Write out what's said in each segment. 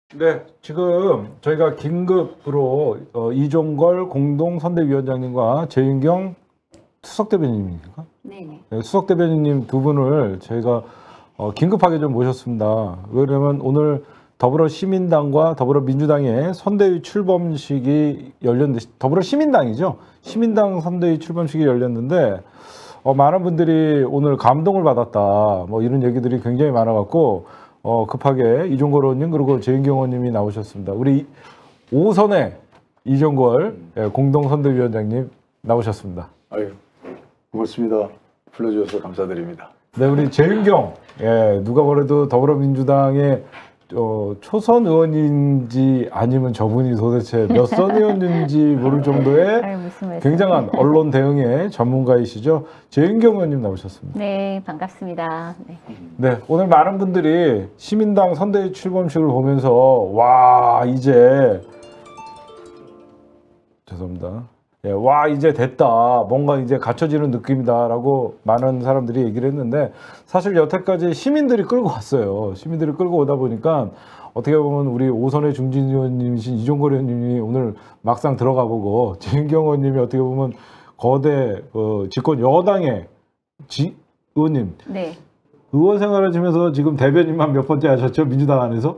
네, 지금 저희가 긴급으로 이종걸 공동선대위원장님과 재윤경 수석대변인입니까? 네네. 네, 수석대변인님 두 분을 저희가 긴급하게 좀 모셨습니다. 왜냐면 오늘 더불어시민당과 더불어민주당의 선대위 출범식이 열렸는데, 더불어시민당이죠. 시민당 선대위 출범식이 열렸는데 많은 분들이 오늘 감동을 받았다, 뭐 이런 얘기들이 굉장히 많아갖고 급하게 이종걸 의원님 그리고 재윤경 의원님이 나오셨습니다. 우리 5선의 이종걸 공동선대위원장님 나오셨습니다. 아유, 고맙습니다. 불러주셔서 감사드립니다. 네, 우리 재윤경, 누가 뭐래도 더불어민주당의 초선 의원인지 아니면 저분이 도대체 몇 선 의원인지 모를 정도의 굉장한 언론 대응의 전문가이시죠. 재윤경 의원님 나오셨습니다. 네, 반갑습니다. 네. 네, 오늘 많은 분들이 시민당 선대위 출범식을 보면서 와 이제 죄송합니다. 와 이제 됐다, 뭔가 이제 갖춰지는 느낌이다라고 많은 사람들이 얘기를 했는데, 사실 여태까지 시민들이 끌고 왔어요. 시민들이 끌고 오다 보니까 어떻게 보면 우리 5선의 중진 의원님이신 이종걸 의원님이 오늘 막상 들어가 보고, 재윤경 의원님이 어떻게 보면 거대 집권 여당의 의원님, 네. 의원 생활하시면서 지금 대변인만 몇 번째 하셨죠? 민주당 안에서?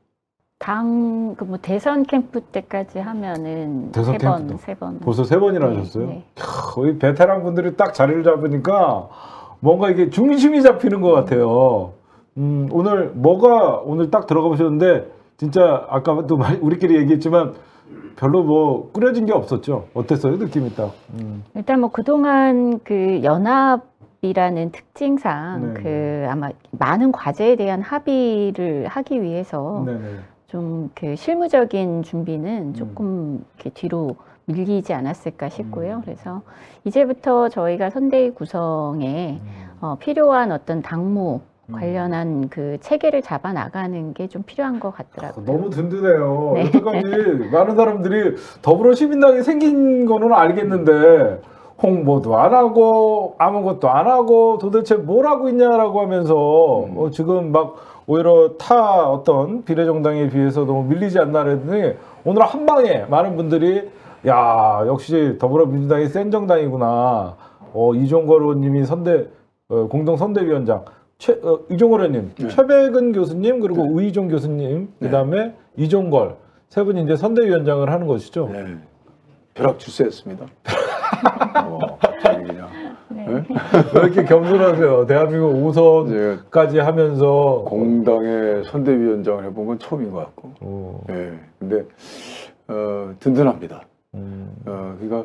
뭐 대선 캠프 때까지 하면은 대선 세 번. 벌써 3번이나 네, 하셨어요? 네. 거의 베테랑 분들이 딱 자리를 잡으니까 뭔가 이게 중심이 잡히는 것 같아요. 오늘 오늘 딱 들어가 보셨는데, 진짜 아까도 우리끼리 얘기했지만 별로 뭐 꾸려진 게 없었죠? 어땠어요? 느낌이 딱. 일단 뭐 그동안 그 연합이라는 특징상 네. 아마 많은 과제에 대한 합의를 하기 위해서 네네. 좀 그 실무적인 준비는 조금 이렇게 뒤로 밀리지 않았을까 싶고요. 그래서 이제부터 저희가 선대위 구성에 필요한 어떤 당무 관련한 그 체계를 잡아 나가는 게 좀 필요한 것 같더라고요. 너무 든든해요. 네. 여태까지 많은 사람들이 더불어시민당이 생긴 거는 알겠는데 홍보도 안 하고 아무것도 안 하고 도대체 뭘 하고 있냐라고 하면서 지금 막 오히려 타 어떤 비례정당에 비해서 너무 밀리지 않나 그랬더니, 오늘 한 방에 많은 분들이 야 역시 더불어민주당이 센 정당이구나. 이종걸 의원님이 공동선대위원장, 이종걸 의원님, 네. 최백은 교수님 그리고 우이종 교수님, 그다음에 이종걸 세 분이 이제 선대위원장을 하는 것이죠. 네. 벼락 출세했습니다. 갑자기 그냥. 네. 네? 왜 이렇게 겸손하세요? 대한민국 5선까지 하면서 공당의 선대위원장을 해본 건 처음인 것 같고. 네. 근데 든든합니다. 그러니까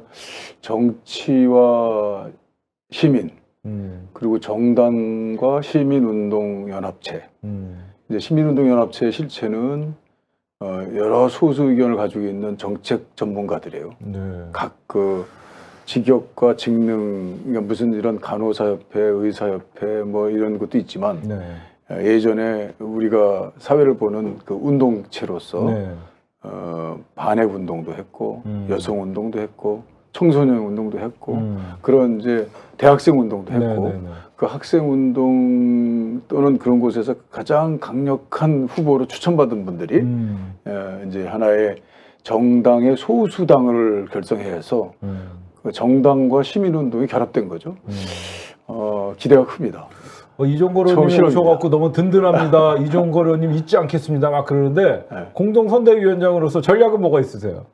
정치와 시민, 그리고 정당과 시민운동연합체. 이제 시민운동연합체의 실체는 여러 소수 의견을 가지고 있는 정책 전문가들이에요. 네. 각 그 직역과 직능, 그러니까 무슨 이런 간호사협회, 의사협회 뭐 이런 것도 있지만, 네. 예전에 우리가 사회를 보는 그 운동체로서 네. 반핵 운동도 했고, 여성 운동도 했고, 청소년 운동도 했고, 그런 이제 대학생 운동도 했고, 네. 그 학생 운동 또는 그런 곳에서 가장 강력한 후보로 추천받은 분들이 이제 하나의 정당의 소수당을 결성해서 그 정당과 시민운동이 결합된 거죠. 기대가 큽니다. 이종걸 의원님 오셔갖고 너무 든든합니다. 이종걸 의원님 잊지 않겠습니다. 막 그러는데, 네. 공동선대위원장으로서 전략은 뭐가 있으세요?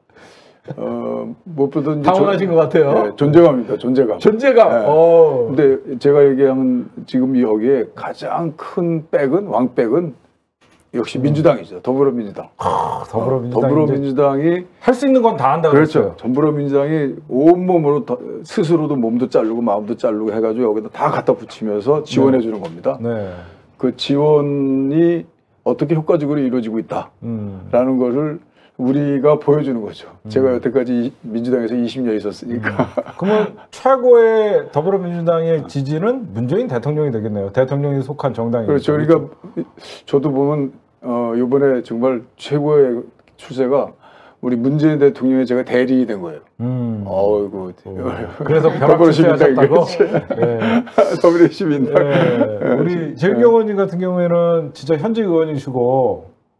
무엇보다 당황하신 것 같아요. 네, 존재감입니다. 존재감. 존재감. 네. 근데 제가 얘기하는 지금 여기에 가장 큰 백은, 왕백은 역시 민주당이죠. 더불어민주당. 더불어민주당이 할 수 있는 건 다 한다. 그렇죠. 더불어민주당이 온몸으로 스스로도 몸도 자르고 마음도 자르고 해가지고 여기다 다 갖다 붙이면서 지원해 주는 겁니다. 네. 그 지원이 어떻게 효과적으로 이루어지고 있다라는 것을 우리가 보여주는 거죠. 제가 여태까지 민주당에서 20년 있었으니까. 그러면 최고의 더불어민주당의 지지는 문재인 대통령이 되겠네요. 대통령이 속한 정당이. 그렇죠. 그러니까 저도 보면 이번에 정말 최고의 추세가 우리 문재인 대통령의 제가 대리인이 된 거예요. 어이구. 그래서 벼락치기하셨다고? 네. 더불어시민당. 네. 우리 재윤경 의원님 같은 경우에는 진짜 현직 의원이시고,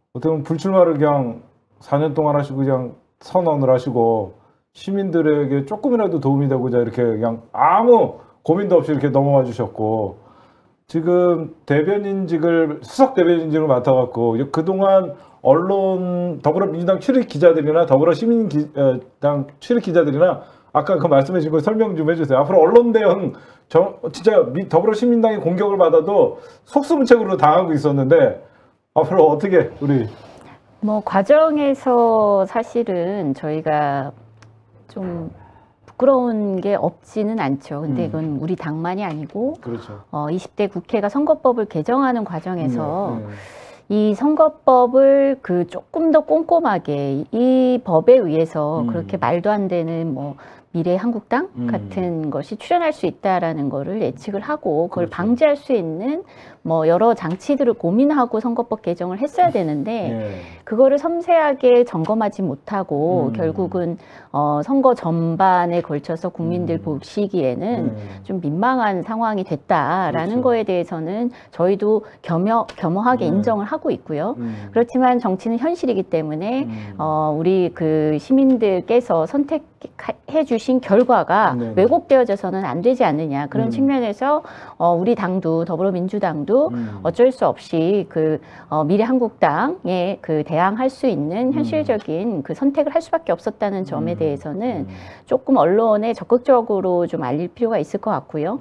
어떻게 보면 불출마를 그냥 4년 동안 하시고 그냥 선언을 하시고 시민들에게 조금이라도 도움이 되고자 이렇게 그냥 아무 고민도 없이 이렇게 넘어와 주셨고 지금 대변인직을 수석 대변인직을 맡아갖고 그동안 언론 더불어민주당 출입 기자들이나 더불어시민당 출입 기자들이나 아까 그 말씀해 주신 거 설명 좀 해주세요. 앞으로 언론 대응 진짜 더불어시민당이 공격을 받아도 속수무책으로 당하고 있었는데 앞으로 어떻게 우리 뭐 과정에서 사실은 저희가 좀 부끄러운 게 없지는 않죠. 근데 이건 우리 당만이 아니고 그렇죠. 20대 국회가 선거법을 개정하는 과정에서 이 선거법을 조금 더 꼼꼼하게 이 법에 의해서 그렇게 말도 안 되는 뭐 미래 한국당 같은 것이 출현할 수 있다라는 거를 예측을 하고 그걸 그렇죠. 방지할 수 있는 뭐 여러 장치들을 고민하고 선거법 개정을 했어야 되는데 그거를 섬세하게 점검하지 못하고 결국은 선거 전반에 걸쳐서 국민들 보시기에는 좀 민망한 상황이 됐다라는 그렇죠. 거에 대해서는 저희도 겸허하게 인정을 하고 있고요. 그렇지만 정치는 현실이기 때문에 우리 시민들께서 선택해 주신 결과가 왜곡되어져서는 안 되지 않느냐 그런 측면에서 우리 당도 더불어민주당도 어쩔 수 없이 미래한국당에 대항할 수 있는 현실적인 선택을 할 수밖에 없었다는 점에 대해서는 조금 언론에 적극적으로 좀 알릴 필요가 있을 것 같고요.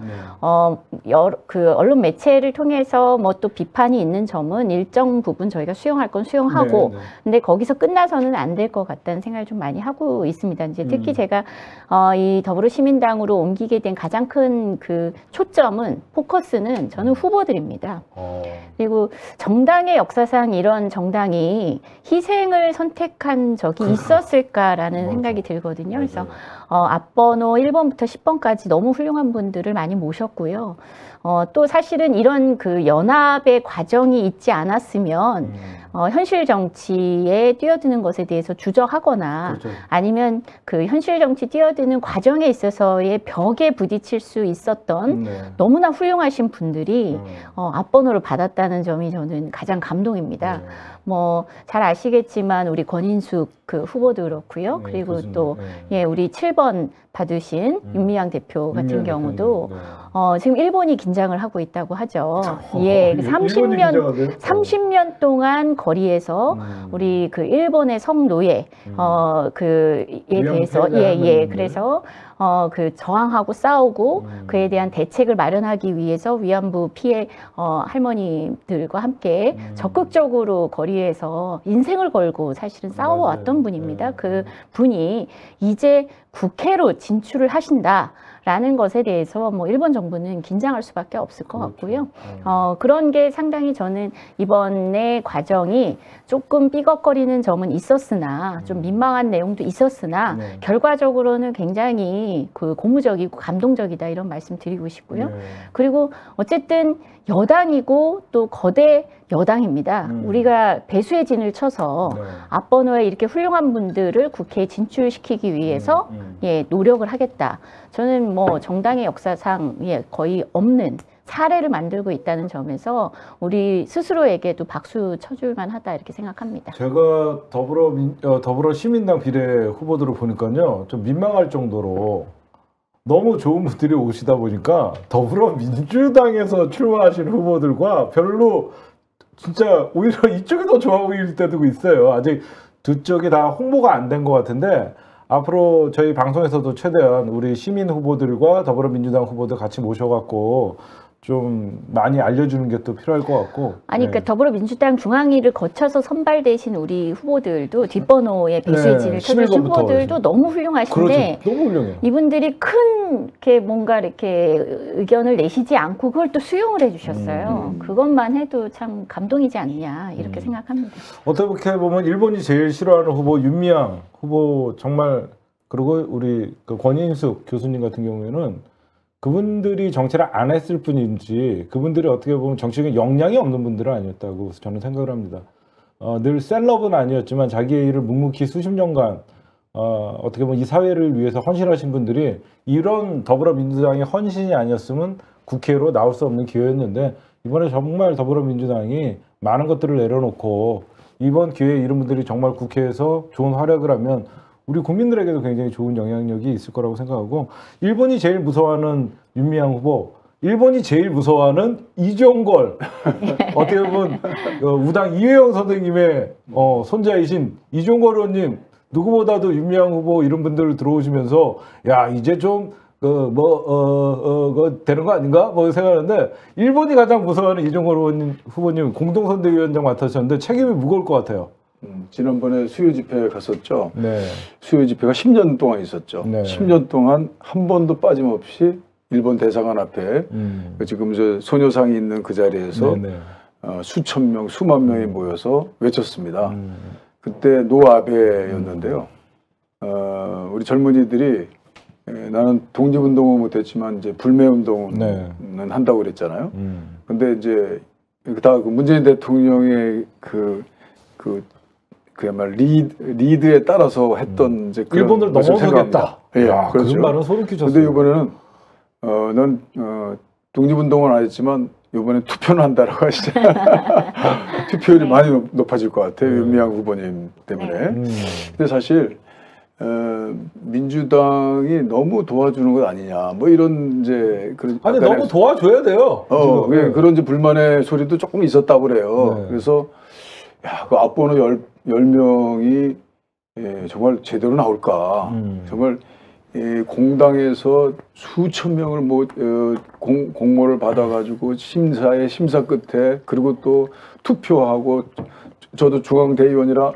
언론 매체를 통해서 뭐 또 비판이 있는 점은 일정 부분 저희가 수용할 건 수용하고 근데 거기서 끝나서는 안 될 것 같다는 생각을 좀 많이 하고 있습니다. 이제 특히 제가 이 더불어시민당으로 옮기게 된 가장 큰 초점은 포커스는 저는 후보들입니다. 그리고 정당의 역사상 이런 정당이 희생을 선택한 적이 있었을까라는 생각이 들거든요. 그래서 앞번호 1번부터 10번까지 너무 훌륭한 분들을 많이 모셨고요. 또 사실은 이런 연합의 과정이 있지 않았으면 현실 정치에 뛰어드는 것에 대해서 주저하거나 그렇죠. 아니면 현실 정치 뛰어드는 과정에 있어서의 벽에 부딪힐 수 있었던 너무나 훌륭하신 분들이 앞번호를 받았다는 점이 저는 가장 감동입니다. 뭐 잘 아시겠지만 우리 권인숙 후보도 그렇고요. 그리고 교수님. 또 우리 7번 받으신 윤미향 대표 같은 경우도 지금 일본이 긴장을 하고 있다고 하죠. 30년 동안 거리에서 우리 일본의 성노예 에 대해서 그래서 저항하고 싸우고 그에 대한 대책을 마련하기 위해서 위안부 피해 할머니들과 함께 적극적으로 거리에서 인생을 걸고 사실은 싸워왔던 분입니다. 그 분이 이제 국회로 진출을 하신다라는 것에 대해서 뭐 일본 정부는 긴장할 수밖에 없을 것 같고요. 그런 게 상당히 저는 이번에 과정이 조금 삐걱거리는 점은 있었으나 좀 민망한 내용도 있었으나 결과적으로는 굉장히 고무적이고 감동적이다 이런 말씀 드리고 싶고요. 그리고 어쨌든 여당이고 또 거대 여당입니다. 우리가 배수의 진을 쳐서 앞번호에 이렇게 훌륭한 분들을 국회에 진출시키기 위해서 노력을 하겠다. 저는 뭐 정당의 역사상 거의 없는 사례를 만들고 있다는 점에서 우리 스스로에게도 박수 쳐줄 만하다 이렇게 생각합니다. 제가 더불어시민당 비례 후보들을 보니까요 좀 민망할 정도로 너무 좋은 분들이 오시다 보니까 더불어민주당에서 출마하신 후보들과 별로 진짜 오히려 이쪽이 더 좋아 보일 때도 있어요. 아직 두 쪽이 다 홍보가 안 된 것 같은데 앞으로 저희 방송에서도 최대한 우리 시민 후보들과 더불어민주당 후보들 같이 모셔갖고 좀 많이 알려주는 게 또 필요할 것 같고. 아니, 그러니까 더불어민주당 중앙위를 거쳐서 선발되신 우리 후보들도 뒷번호에 배수의 진을 쳐주신 후보들도 너무 훌륭하신데, 그렇죠. 너무 훌륭해요. 이분들이 큰 뭔가 이렇게 의견을 내시지 않고 그걸 또 수용을 해주셨어요. 그것만 해도 참 감동이지 않냐 이렇게 생각합니다. 어떻게 보면 일본이 제일 싫어하는 후보 윤미향 후보 정말 그리고 우리 권인숙 교수님 같은 경우에는 그분들이 정치를 안 했을 뿐인지 그분들이 어떻게 보면 정치적인 역량이 없는 분들은 아니었다고 저는 생각을 합니다. 늘 셀럽은 아니었지만 자기의 일을 묵묵히 수십 년간 어떻게 보면 이 사회를 위해서 헌신하신 분들이 이런 더불어민주당의 헌신이 아니었으면 국회로 나올 수 없는 기회였는데 이번에 정말 더불어민주당이 많은 것들을 내려놓고 이번 기회에 이런 분들이 정말 국회에서 좋은 활약을 하면 우리 국민들에게도 굉장히 좋은 영향력이 있을 거라고 생각하고 일본이 제일 무서워하는 윤미향 후보, 일본이 제일 무서워하는 이종걸 어떻게 보면 우당 이회영 선생님의 손자이신 이종걸 의원님 누구보다도 윤미향 후보 이런 분들 들어오시면서 야 이제 좀 되는 거 아닌가? 뭐 생각하는데 일본이 가장 무서워하는 이종걸 후보님 공동선대위원장 맡으셨는데 책임이 무거울 것 같아요. 지난번에 수요 집회 갔었죠. 네. 수요 집회가 10년 동안 있었죠. 네. 10년 동안 한 번도 빠짐없이 일본 대사관 앞에 지금 저 소녀상이 있는 그 자리에서 수천 명, 수만 명이 모여서 외쳤습니다. 그때 노아베였는데요. 우리 젊은이들이 나는 독립운동은 못했지만 이제 불매운동은 한다고 그랬잖아요. 근데 이제 다 문재인 대통령의 그야말로 리드에 따라서 했던 이제 그런 일본을 넘어서겠다. 예, 그렇죠. 그런 말은 소름 끼쳤어요. 근데 이번에는 넌 독립운동은 안 했지만 이번에 투표는 한다라고 하시죠. 투표율이 많이 높아질 것 같아요. 윤미향 후보님 때문에. 근데 사실 민주당이 너무 도와주는 것 아니냐, 뭐 이런 이제 그런 아니 너무 도와줘야 돼요. 그런 이제 불만의 소리도 조금 있었다고 그래요. 그래서 야, 그 앞번호 10명이 정말 제대로 나올까? 정말 공당에서 수천 명을 공모를 받아가지고 심사 끝에 그리고 또 투표하고 저도 중앙대의원이라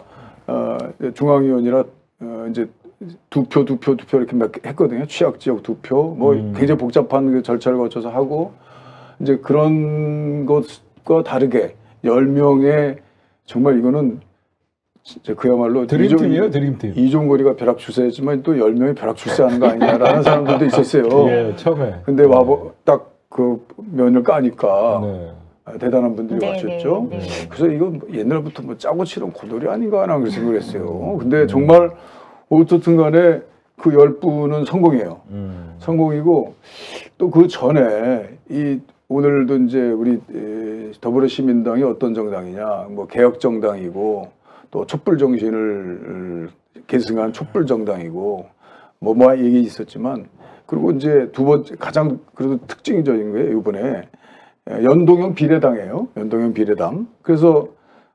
이제 두 표 이렇게 몇 개 했거든요. 취약지역 2표 뭐 굉장히 복잡한 그 절차를 거쳐서 하고 이제 그런 것과 다르게 10명의 정말 이거는 진짜 그야말로 드림팀이에요, 드림팀. 이종거리가 벼락 출세했지만 또 10명이 벼락 출세하는 거 아니냐라는 사람들도 있었어요. 예, 처음에. 근데 딱 그 면을 까니까 대단한 분들이 와주셨죠. 그래서 이거 옛날부터 뭐 짜고 치는 고돌이 아닌가 하는 생각을 했어요. 근데 정말 어떻든 간에 그 10분은 성공이에요. 성공이고 또 그 전에 오늘도 이제 우리 더불어시민당이 어떤 정당이냐, 뭐 개혁정당이고 또 촛불 정신을 계승한 촛불 정당이고 뭐 얘기 있었지만 그리고 이제 두 번째 가장 그래도 특징적인 거예요. 이번에 연동형 비례당이에요. 연동형 비례당. 그래서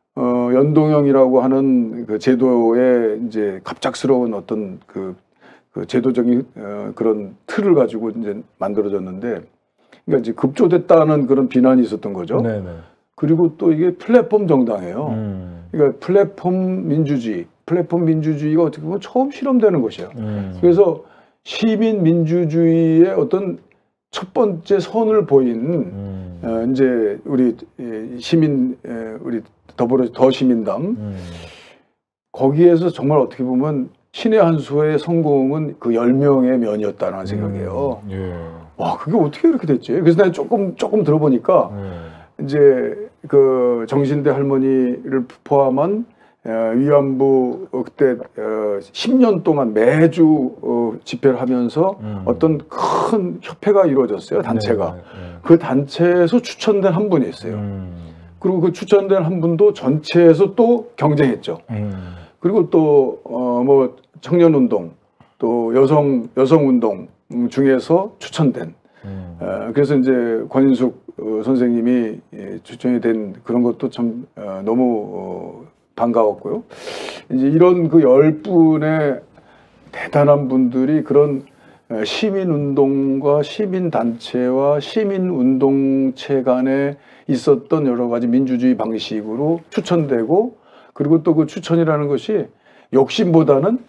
연동형이라고 하는 그 제도의 이제 갑작스러운 어떤 그 제도적인 그런 틀을 가지고 이제 만들어졌는데, 그러니까 이제 급조됐다는 그런 비난이 있었던 거죠. 네네. 그리고 또 이게 플랫폼 정당이에요. 그러니까 플랫폼 민주주의가 어떻게 보면 처음 실험되는 것이에요. 그래서 시민 민주주의의 어떤 첫 번째 선을 보인 이제 우리 우리 더시민당 거기에서 정말 어떻게 보면 신의 한 수의 성공은 그 10명의 면이었다는 생각이에요. 와, 그게 어떻게 이렇게 됐지? 그래서 내가 조금 들어보니까 이제 그 정신대 할머니를 포함한 위안부 그때 10년 동안 매주 집회를 하면서 어떤 큰 협회가 이루어졌어요. 단체가. 그 단체에서 추천된 한 분이 있어요. 그리고 그 추천된 한 분도 전체에서 또 경쟁했죠. 그리고 또 뭐 청년운동, 또 여성운동 중에서 추천된. 그래서 이제 권인숙 선생님이 추천이 된 그런 것도 참 너무 반가웠고요. 이제 이런 그 10분의 대단한 분들이 그런 시민운동과 시민단체와 시민운동체 간에 있었던 여러 가지 민주주의 방식으로 추천되고, 그리고 또 그 추천이라는 것이 욕심보다는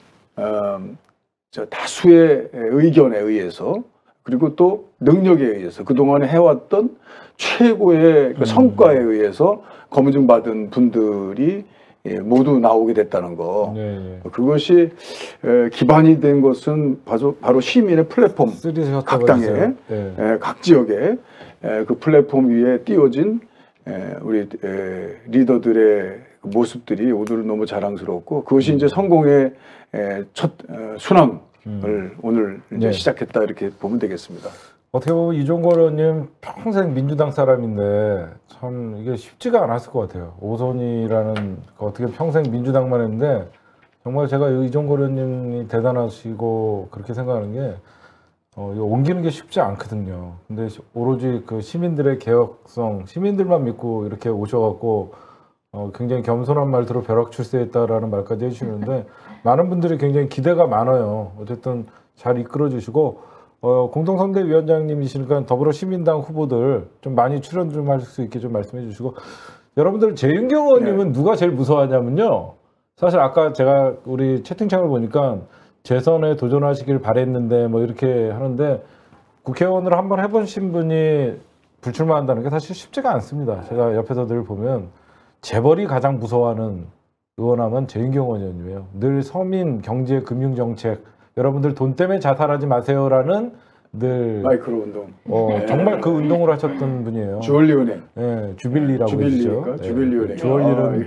다수의 의견에 의해서, 그리고 또 능력에 의해서 그동안에 해왔던 최고의 그 성과에 의해서 검증받은 분들이 모두 나오게 됐다는 거. 그것이 기반이 된 것은 바로 시민의 플랫폼, 각 당에, 각 지역에 그 플랫폼 위에 띄워진 우리 리더들의 모습들이 오늘은 너무 자랑스럽고, 그것이 이제 성공의 첫 순항을 오늘 이제 시작했다, 이렇게 보면 되겠습니다. 어떻게 보면 이종걸 의원님 평생 민주당 사람인데 참 이게 쉽지가 않았을 것 같아요. 오선이라는 어떻게 평생 민주당만 했는데 정말 제가 이종걸 의원님이 대단하시고 그렇게 생각하는 게 이거 옮기는 게 쉽지 않거든요. 근데 오로지 그 시민들의 개혁성, 시민들만 믿고 이렇게 오셔갖고 굉장히 겸손한 말투로 벼락출세했다라는 말까지 해주시는데 많은 분들이 굉장히 기대가 많아요. 어쨌든 잘 이끌어주시고 공동선대위원장님이시니까 더불어시민당 후보들 좀 많이 출연 좀 할 수 있게 좀 말씀해 주시고 여러분들 재윤경 의원님은 누가 제일 무서워하냐면요. 사실 아까 제가 우리 채팅창을 보니까 재선에 도전하시길 바랬는데 뭐 이렇게 하는데 국회의원으로 한번 해보신 분이 불출마한다는 게 사실 쉽지가 않습니다. 제가 옆에서 늘 보면 재벌이 가장 무서워하는 의원하면 재윤경 의원님이에요. 늘 서민, 경제, 금융 정책 여러분들 돈 때문에 자살하지 마세요라는 늘 마이크로 운동. 정말 그 운동을 하셨던 분이에요. 주얼리은행. 네, 주빌리라고 해주죠. 주빌리은행. 주얼리는.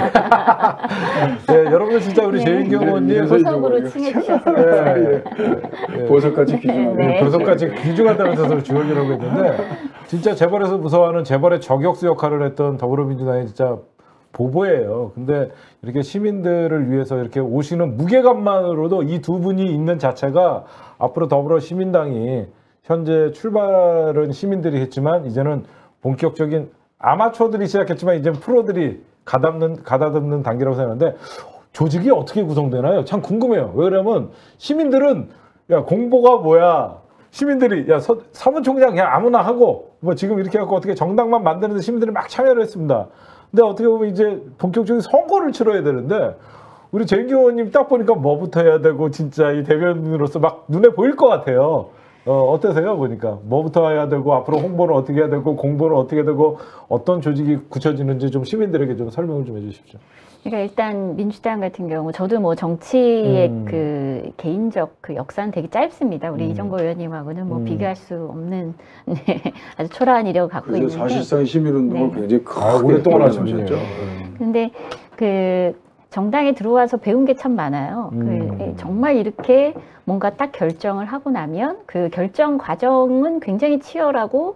네, 여러분들 진짜 우리 재윤경 의원님 보석으로 칭해주셔서 보석같이 귀중하고. 보석같이 귀중하다면서 주얼리라고 했는데 진짜 재벌에서 무서워하는 재벌의 저격수 역할을 했던 더불어민주당이 진짜 보보예요. 근데 이렇게 시민들을 위해서 이렇게 오시는 무게감만으로도 이 두 분이 있는 자체가 앞으로 더불어시민당이 현재 출발은 시민들이 했지만 이제는 본격적인 아마추어들이 시작했지만 이제 프로들이 가다듬는 단계라고 생각하는데 조직이 어떻게 구성되나요? 참 궁금해요. 왜 그러면 시민들은 야 공보가 뭐야? 시민들이 야 사무총장 그냥 아무나 하고 뭐 지금 이렇게 해갖고 어떻게 정당만 만드는데 시민들이 막 참여를 했습니다. 근데 어떻게 보면 이제 본격적인 선거를 치러야 되는데 우리 재윤경 의원님 딱 보니까 뭐부터 해야 되고 진짜 이 대변인으로서 막 눈에 보일 것 같아요. 어떠세요? 보니까 뭐부터 해야 되고 앞으로 홍보는 어떻게 해야 되고 공보는 어떻게 되고 어떤 조직이 굳혀지는지 좀 시민들에게 좀 설명을 좀 해주십시오. 그러니까 일단 민주당 같은 경우 저도 뭐 정치의 그 개인적 그 역사는 되게 짧습니다. 우리 이종걸 의원님하고는 뭐 비교할 수 없는 아주 초라한 이력을 갖고 있는데 사실상 시민운동을 굉장히 크게 오랫동안 하셨죠. 근데 그 정당에 들어와서 배운 게 참 많아요. 정말 이렇게 뭔가 딱 결정을 하고 나면 그 결정 과정은 굉장히 치열하고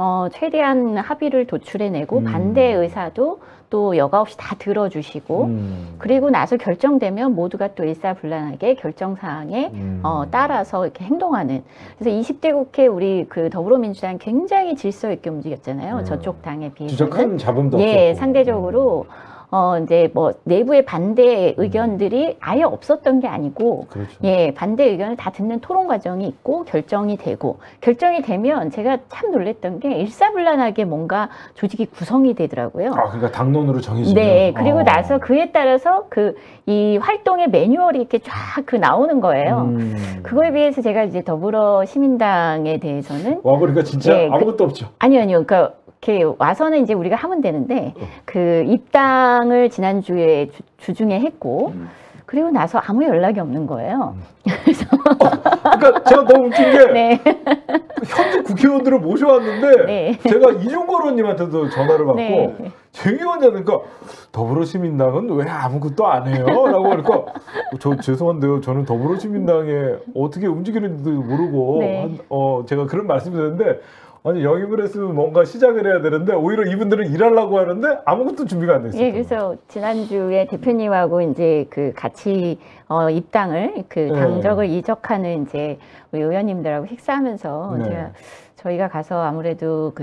최대한 합의를 도출해내고 반대 의사도 또 여과 없이 다 들어주시고 그리고 나서 결정되면 모두가 또 일사불란하게 결정사항에 따라서 이렇게 행동하는. 그래서 20대 국회 우리 그 더불어민주당 굉장히 질서 있게 움직였잖아요. 저쪽 당에 비해서는. 진짜 큰 잡음도 없었고. 예, 상대적으로 이제 뭐 내부의 반대 의견들이 아예 없었던 게 아니고, 그렇죠. 예, 반대 의견을 다 듣는 토론 과정이 있고 결정이 되고, 결정이 되면 제가 참 놀랬던 게 일사불란하게 뭔가 조직이 구성이 되더라고요. 아, 그러니까 당론으로 정해지면. 네, 그리고 나서 그에 따라서 이 활동의 매뉴얼이 이렇게 쫙 나오는 거예요. 그거에 비해서 제가 이제 더불어시민당에 대해서는 와, 그러니까 진짜 예, 아무것도 없죠. 아니요. 그러니까 이렇게 와서는 이제 우리가 하면 되는데 그 입당을 지난주에 주중에 했고 그리고 나서 아무 연락이 없는 거예요. 그래서 그러니까 제가 너무 웃긴 게 네. 현재 국회의원들을 모셔왔는데 네. 제가 이종걸 의원님한테도 전화를 받고 네. 재의원님이 그러니까 더불어시민당은 왜 아무것도 안 해요? 라고 하니까 저 죄송한데요. 저는 더불어시민당에 어떻게 움직이는지도 모르고 네. 제가 그런 말씀을 드렸는데 아니 영입을 했으면 뭔가 시작을 해야 되는데 오히려 이분들은 일하려고 하는데 아무것도 준비가 안 됐어요. 예, 그래서 지난주에 대표님하고 이제 그 같이 입당을 그 당적을 이적하는 이제 우리 의원님들하고 식사하면서 저희가 가서 아무래도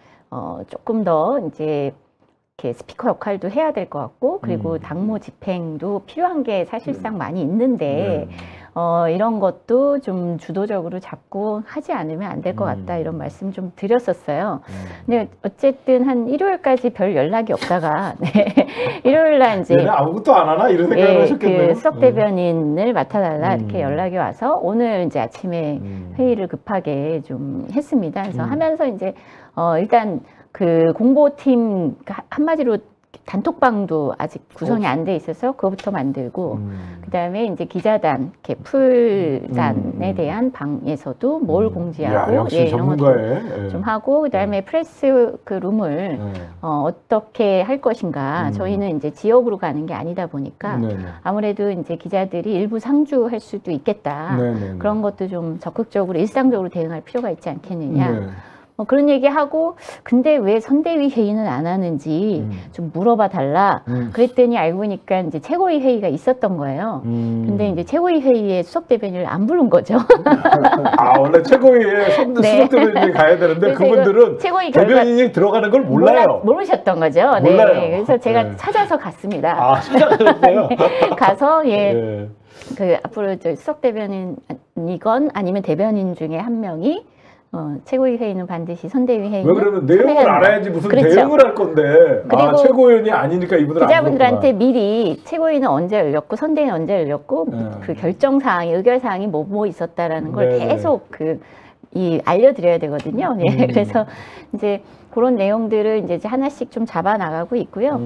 조금 더 이제 이렇게 스피커 역할도 해야 될 것 같고 그리고 당무 집행도 필요한 게 사실상 많이 있는데 이런 것도 좀 주도적으로 잡고 하지 않으면 안 될 것 같다 이런 말씀 좀 드렸었어요. 근데 어쨌든 한 일요일까지 별 연락이 없다가 일요일 날 이제 아무것도 안 하나 이런 생각을 하셨겠네요. 그 수석 대변인을 맡아달라 이렇게 연락이 와서 오늘 이제 아침에 회의를 급하게 좀 했습니다. 그래서 하면서 이제 일단 그 공보팀 한마디로 단톡방도 아직 구성이 안 돼 있어서 그거부터 만들고 그다음에 이제 기자단, 이렇게 풀단에 대한 방에서도 뭘 공지하고 야, 역시 이런 전문가의 것도 좀 하고 그다음에 프레스 그 룸을 어떻게 할 것인가. 저희는 이제 지역으로 가는 게 아니다 보니까 아무래도 이제 기자들이 일부 상주할 수도 있겠다. 그런 것도 좀 적극적으로 일상적으로 대응할 필요가 있지 않겠느냐. 그런 얘기하고 근데 왜 선대위 회의는 안 하는지 좀 물어봐 달라. 그랬더니 알고 보니까 이제 최고위 회의가 있었던 거예요. 근데 이제 최고위 회의에 수석 대변인을 안 부른 거죠. 아 원래 최고위에 수석 대변인이 가야 되는데 그분들은 최고위 대변인이 들어가는 걸 몰라요. 모르셨던 거죠. 몰라요. 네. 그래서 제가 찾아서 갔습니다. 아 찾아가셨어요? 가서 그 앞으로 저 수석 대변인이건 아니면 대변인 중에 한 명이 최고위 회의는 반드시 선대위 회의는 왜 그러면 내용을 알아야지 무슨 그렇죠. 대응을 할 건데 아 최고위원이 아니니까 이분들 기자분들한테 미리 최고위는 언제 열렸고 선대위는 언제 열렸고 그 결정사항이 의결사항이 뭐 있었다라는 걸 계속 알려드려야 되거든요. 그래서 이제 그런 내용들을 이제 하나씩 좀 잡아 나가고 있고요.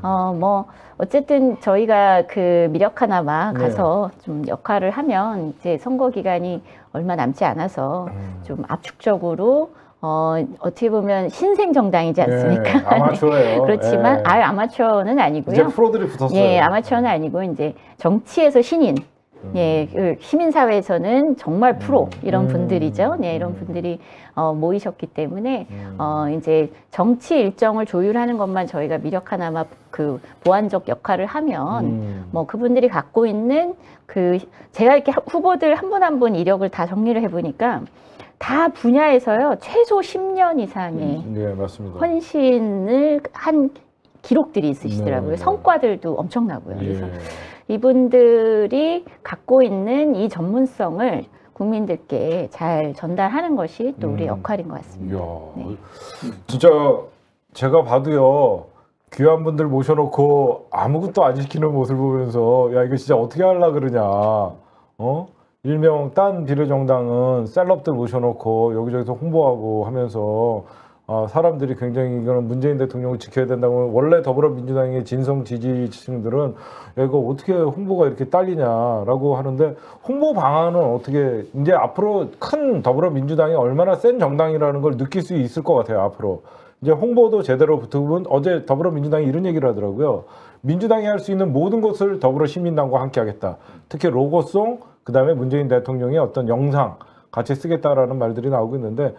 어쨌든 저희가 그 미력하나마 가서 좀 역할을 하면 이제 선거 기간이 얼마 남지 않아서 좀 압축적으로 어떻게 보면 신생 정당이지 않습니까? 아마추어예요. 그렇지만 아마추어는 아니고요. 이제 프로들이 붙었어요. 예, 아마추어는 아니고 이제 정치에서 신인. 예, 그 시민사회에서는 정말 프로 이런 분들이죠. 네, 이런 분들이 모이셨기 때문에 이제 정치 일정을 조율하는 것만 저희가 미력하나마 그 보완적 역할을 하면 그분들이 갖고 있는 제가 이렇게 후보들 한 분 한 분 이력을 다 정리를 해보니까 다 분야에서요 최소 10년 이상의 맞습니다. 헌신을 한 기록들이 있으시더라고요. 성과들도 엄청나고요. 그래서 이분들이 갖고 있는 이 전문성을 국민들께 잘 전달하는 것이 또 우리 역할인 것 같습니다. 진짜 제가 봐도요 귀한 분들 모셔놓고 아무것도 안 시키는 모습을 보면서 야 이거 진짜 어떻게 하려고 그러냐. 일명 딴 비례정당은 셀럽들 모셔놓고 여기저기서 홍보하고 하면서 사람들이 굉장히 이거는 문재인 대통령을 지켜야 된다고 원래 더불어민주당의 진성 지지층들은 야, 이거 어떻게 홍보가 이렇게 딸리냐라고 하는데 홍보 방안은 어떻게 이제 앞으로 큰 더불어민주당이 얼마나 센 정당이라는 걸 느낄 수 있을 것 같아요. 앞으로 이제 홍보도 제대로 붙으면 어제 더불어민주당이 이런 얘기를 하더라고요. 민주당이 할 수 있는 모든 것을 더불어시민당과 함께 하겠다. 특히 로고송 그다음에 문재인 대통령의 어떤 영상 같이 쓰겠다라는 말들이 나오고 있는데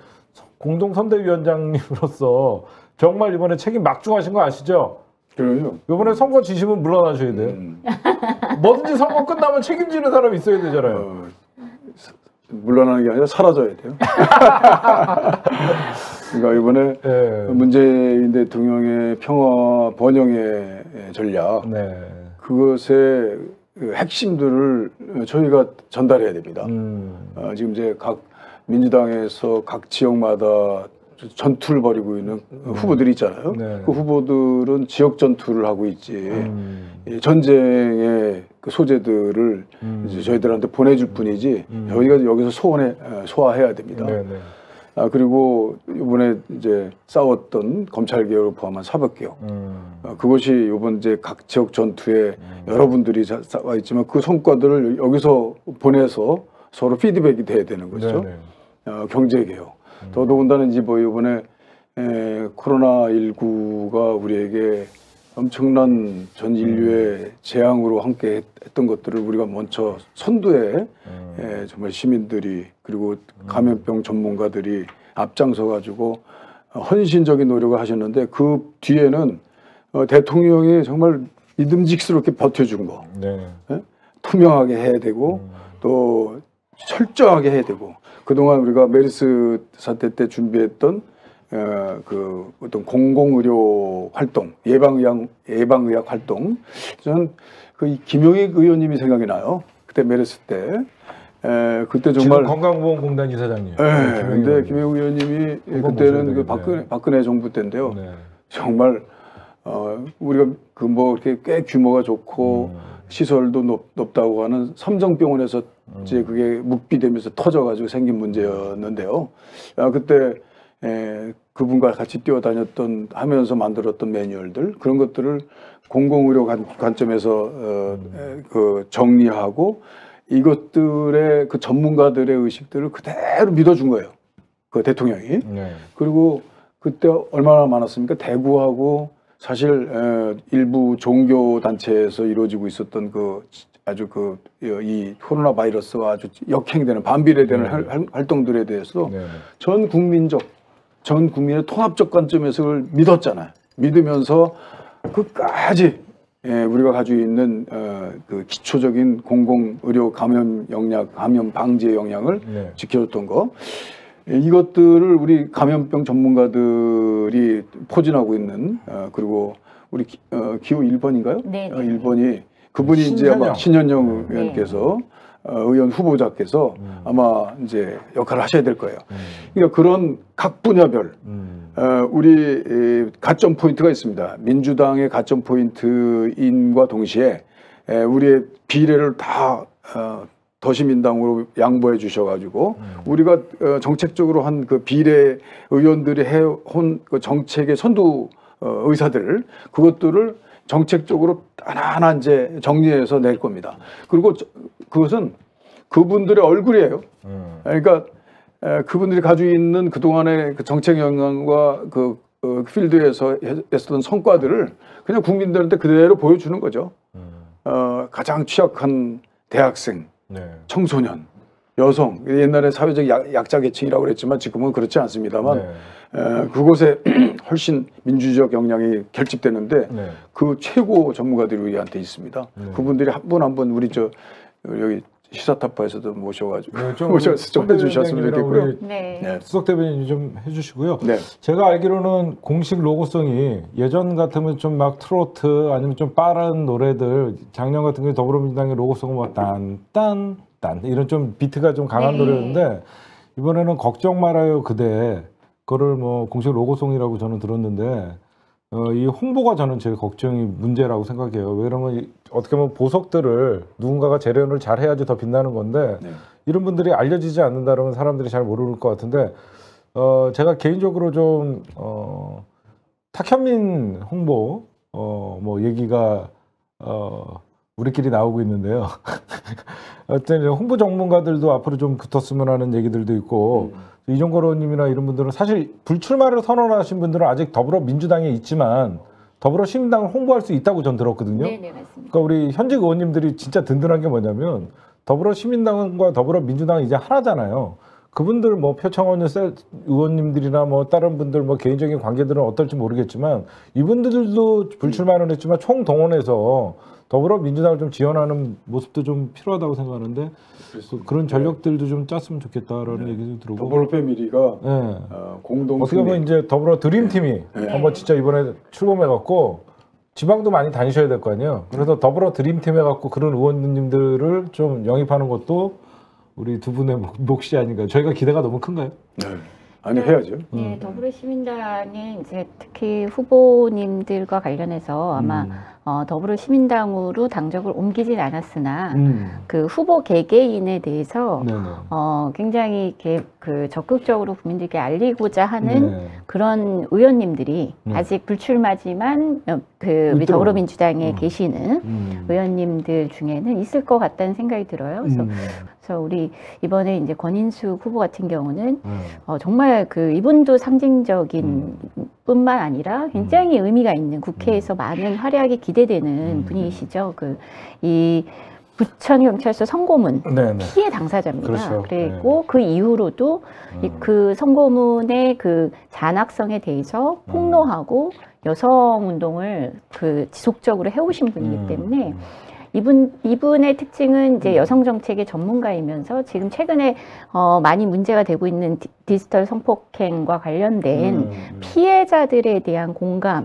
공동선대위원장님으로서 정말 이번에 책임 막중하신 거 아시죠? 그래요. 이번에 선거 지시면 물러나셔야 돼요. 뭐든지 선거 끝나면 책임지는 사람이 있어야 되잖아요. 물러나는 게 아니라 사라져야 돼요. 그러니까 이번에 문재인 대통령의 평화 번영의 전략 그것의 핵심들을 저희가 전달해야 됩니다. 지금 이제 각 민주당에서 각 지역마다 전투를 벌이고 있는 후보들이 있잖아요. 그 후보들은 지역 전투를 하고 있지. 전쟁의 그 소재들을 이제 저희들한테 보내줄 뿐이지 저희가 여기서 소화해야 됩니다. 그리고 이번에 이제 싸웠던 검찰개혁을 포함한 사법개혁 그것이 이번 이제 각 지역 전투에 여러분들이 싸워 있지만 그 성과들을 여기서 보내서 서로 피드백이 돼야 되는 거죠. 경제개혁. 더더군다나 이제 뭐 이번에 코로나19가 우리에게 엄청난 전 인류의 재앙으로 함께 했던 것들을 우리가 먼저 선두에 정말 시민들이 그리고 감염병 전문가들이 앞장서 가지고 헌신적인 노력을 하셨는데 그 뒤에는 대통령이 정말 믿음직스럽게 버텨준 거 투명하게 해야 되고 또 철저하게 해야 되고 그동안 우리가 메르스 사태 때 준비했던 그 어떤 공공의료 활동, 예방의학 활동, 저는 그 김용익 의원님이 생각이 나요. 그때 메르스 때, 그때 정말 건강보험공단 이사장님. 근데 김용익 의원님이 그때는 그 박근혜 정부 때인데요. 정말 우리가 그 뭐 이렇게 꽤 규모가 좋고 시설도 높다고 하는 삼성병원에서 이제 그게 묵비되면서 터져가지고 생긴 문제였는데요. 그때 그분과 같이 뛰어다녔던 하면서 만들었던 매뉴얼들 그런 것들을 공공의료 관점에서 그 정리하고 이것들의 그 전문가들의 의식들을 그대로 믿어준 거예요. 그 대통령이. 네. 그리고 그때 얼마나 많았습니까? 대구하고 사실 일부 종교 단체에서 이루어지고 있었던 그 아주 이 코로나 바이러스와 아주 역행되는 반비례되는 활동들에 대해서 네. 전 국민의 통합적 관점에서 그걸 믿었잖아요. 믿으면서 끝까지 우리가 가지고 있는 그 기초적인 공공의료 감염 방지의 역량을 네. 지켜줬던 거. 이것들을 우리 감염병 전문가들이 포진하고 있는 그리고 우리 기호 1번인가요? 네. 1번이 그분이 이제 아마 신현영 의원께서 의원 후보자께서 아마 이제 역할을 하셔야 될 거예요. 그러니까 그런 각 분야별 우리 가점 포인트가 있습니다. 민주당의 가점 포인트인과 동시에 우리의 비례를 다 더시민당으로 양보해 주셔가지고 우리가 정책적으로 한 그 비례 의원들이 해온 그 정책의 선두 의사들 그것들을 정책적으로 하나하나 이제 정리해서 낼 겁니다. 그리고 그것은 그분들의 얼굴이에요. 그러니까 그분들이 가지고 있는 그동안의 그 정책 영향과 그 필드에서 했었던 성과들을 그냥 국민들한테 그대로 보여주는 거죠. 가장 취약한 대학생, 네. 청소년, 여성, 옛날에 사회적 약자 계층이라고 그랬지만 지금은 그렇지 않습니다만 그곳에 훨씬 민주적 역량이 결집되는데 네. 그 최고 전문가들이 우리한테 있습니다. 그분들이 한 분 한 분 우리 여기 시사타파에서도 모셔가지고 네, 모셔서 좀 해주셨으면 좋겠고요. 네. 수석 대변인 좀 해주시고요. 네. 제가 알기로는 공식 로고송이 예전 같으면 좀 막 트로트 아니면 좀 빠른 노래들 작년 같은 경우에 더불어민주당의 로고송은 뭐 딴딴 이런 좀 비트가 좀 강한 네. 노래였는데 이번에는 걱정 말아요 그대 그거를 뭐 공식 로고송이라고 저는 들었는데 이 홍보가 저는 제일 걱정이 문제라고 생각해요. 왜냐면 어떻게 보면 보석들을 누군가가 재련을 잘 해야지 더 빛나는 건데 네. 이런 분들이 알려지지 않는다 그러면 사람들이 잘 모를 것 같은데 제가 개인적으로 좀 탁현민 홍보 뭐 얘기가 우리끼리 나오고 있는데요. 어떤 홍보 전문가들도 앞으로 좀 붙었으면 하는 얘기들도 있고 이종걸 의원님이나 이런 분들은 사실 불출마를 선언하신 분들은 아직 더불어민주당에 있지만 더불어시민당을 홍보할 수 있다고 전 들었거든요. 네, 맞습니다. 그러니까 우리 현직 의원님들이 진짜 든든한 게 뭐냐면 더불어시민당과 더불어민주당은 이제 하나잖아요. 그분들 뭐 표창원 의원님들이나 뭐 다른 분들 뭐 개인적인 관계들은 어떨지 모르겠지만 이분들도 불출마는 했지만 총동원해서 더불어민주당을 좀 지원하는 모습도 좀 필요하다고 생각하는데 그런 전력들도 좀 짰으면 좋겠다라는 얘기도 들어보고 더불어 패밀리가 네. 공동 어떻게 보면 이제 더불어 드림팀이 한번 진짜 이번에 출범해갖고 지방도 많이 다니셔야 될 거 아니에요. 그래서 더불어 드림팀 해갖고 그런 의원님들을 좀 영입하는 것도 우리 두 분의 몫이 아닌가. 저희가 기대가 너무 큰가요? 네. 아니 해야죠. 네, 더불어시민당의 이제 특히 후보님들과 관련해서 아마 더불어시민당으로 당적을 옮기진 않았으나 그 후보 개개인에 대해서 굉장히 그 적극적으로 국민들께 알리고자 하는 그런 의원님들이 아직 불출마지만 우리 더불어민주당에 계시는 의원님들 중에는 있을 것 같다는 생각이 들어요. 그래서 우리 이번에 이제 권인숙 후보 같은 경우는 정말 그 이분도 상징적인 뿐만 아니라 굉장히 의미가 있는 국회에서 많은 활약이 기대되는 분이시죠. 이 부천경찰서 성고문 피해 당사자입니다. 그렇죠. 그리고 그 이후로도 그 성고문의 그 잔악성에 대해서 폭로하고 여성운동을 지속적으로 해오신 분이기 때문에 이분의 특징은 이제 여성 정책의 전문가이면서 지금 최근에 많이 문제가 되고 있는 디지털 성폭행과 관련된 피해자들에 대한 공감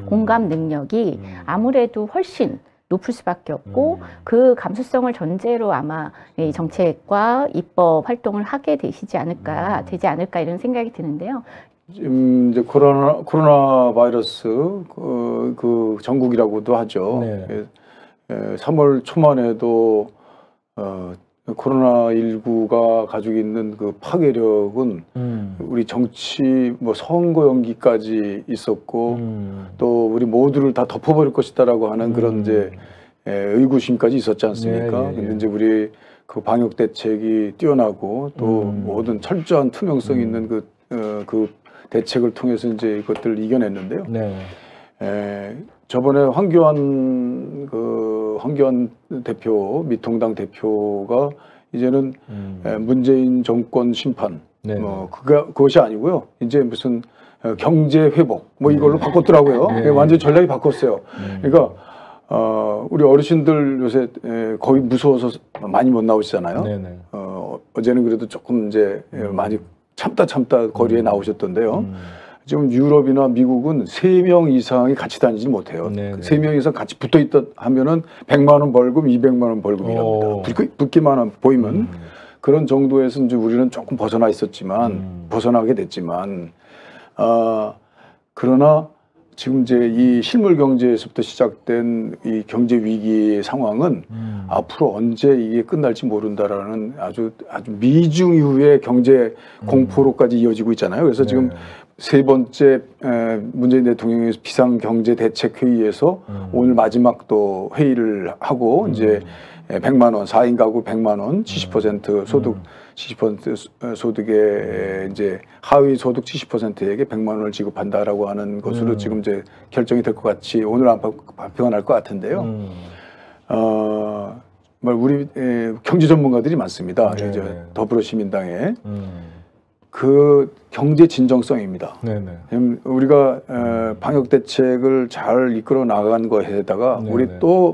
능력이 아무래도 훨씬 높을 수밖에 없고 그 감수성을 전제로 아마 이 정책과 입법 활동을 하게 되지 않을까 이런 생각이 드는데요. 지금 이제 코로나 바이러스 그 전국이라고도 하죠. 3월 초만 해도 코로나19가 가지고 있는 그 파괴력은 우리 정치 뭐 선거 연기까지 있었고 또 우리 모두를 다 덮어버릴 것이다라고 하는 그런 이제 의구심까지 있었지 않습니까? 예, 예, 예. 근데 이제 우리 그 방역 대책이 뛰어나고 또 모든 철저한 투명성 있는 그 대책을 통해서 이제 이것들을 이겨냈는데요. 네. 저번에 황교안 대표, 미통당 대표가 이제는 문재인 정권 심판, 네. 그것이 아니고요. 이제 무슨 경제 회복, 뭐 이걸로 바꿨더라고요. 네. 완전 전략이 바꿨어요. 그러니까 우리 어르신들 요새 거의 무서워서 많이 못 나오시잖아요. 네네. 어제는 그래도 조금 이제 많이 참다 거리에 나오셨던데요. 지금 유럽이나 미국은 3명 이상이 같이 다니지 못해요. 네네. 3명 이상 같이 붙어 있다 하면은 100만 원 벌금, 200만 원 벌금이랍니다. 붙기만 보이면 그런 정도에서 이제 우리는 조금 벗어나 있었지만 벗어나게 됐지만 그러나 지금 이제 이 실물 경제에서부터 시작된 이 경제 위기의 상황은 앞으로 언제 이게 끝날지 모른다라는 아주 미중 이후의 경제 공포로까지 이어지고 있잖아요. 그래서 지금 3번째 문재인 대통령의 비상경제대책회의에서 오늘 마지막 또 회의를 하고 이제 100만 원, 4인 가구 100만 원, 70% 소득 70% 소득에 이제 하위 소득 70%에게 100만 원을 지급한다라고 하는 것으로 지금 이제 결정이 될 것 같이 오늘 발표가 날 것 같은데요. 우리 경제 전문가들이 많습니다. 이제 더불어시민당에 그 경제 진정성입니다. 우리가 방역 대책을 잘 이끌어 나간 거에다가 우리 또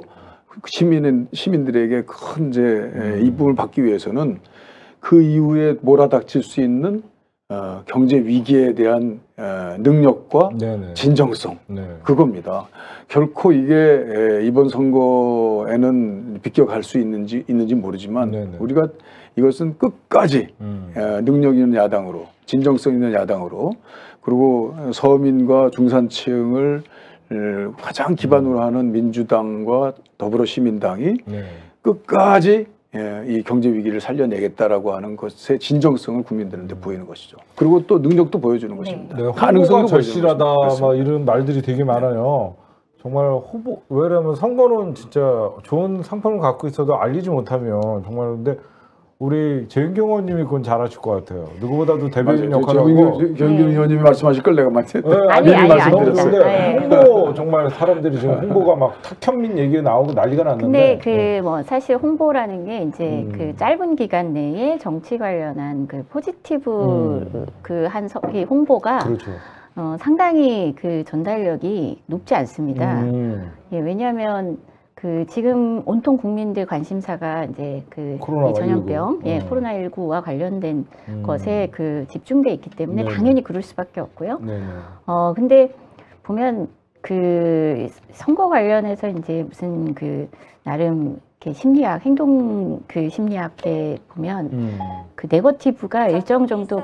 시민들에게 큰 이제 이쁨을 받기 위해서는 그 이후에 몰아닥칠 수 있는 경제 위기에 대한 능력과 진정성 그겁니다. 결코 이게 이번 선거에는 비껴갈 수 있는지 모르지만 우리가 이것은 끝까지 능력 있는 야당으로 진정성 있는 야당으로 그리고 서민과 중산층을 가장 기반으로 하는 민주당과 더불어시민당이 끝까지 이 경제 위기를 살려내겠다라고 하는 것의 진정성을 국민들한테 보이는 것이죠. 그리고 또 능력도 보여주는 것입니다. 가능성도 절실하다 막 이런 말들이 되게 많아요. 정말 왜냐면 선거는 진짜 좋은 상품을 갖고 있어도 알리지 못하면 정말 근데 우리 재윤경 의원님이 그건 잘하실 것 같아요. 누구보다도 대변인 역할하고. 재윤경 의원님이 말씀하실 걸 내가 아니 말씀드렸어요. 홍보 정말 사람들이 지금 홍보가 막 탁현민 얘기 나오고 난리가 났는데. 근데 뭐 사실 홍보라는 게 이제 그 짧은 기간 내에 정치 관련한 그 포지티브 이 홍보가 그렇죠. 상당히 그 전달력이 높지 않습니다. 왜냐하면 그 지금 온통 국민들 관심사가 이제 그 전염병, 코로나19와 관련된 것에 그 집중돼 있기 때문에 당연히 그럴 수밖에 없고요. 근데 보면 그 선거 관련해서 이제 무슨 그 나름 이렇게 심리학, 행동 그 심리학에 보면 그 네거티브가 일정 정도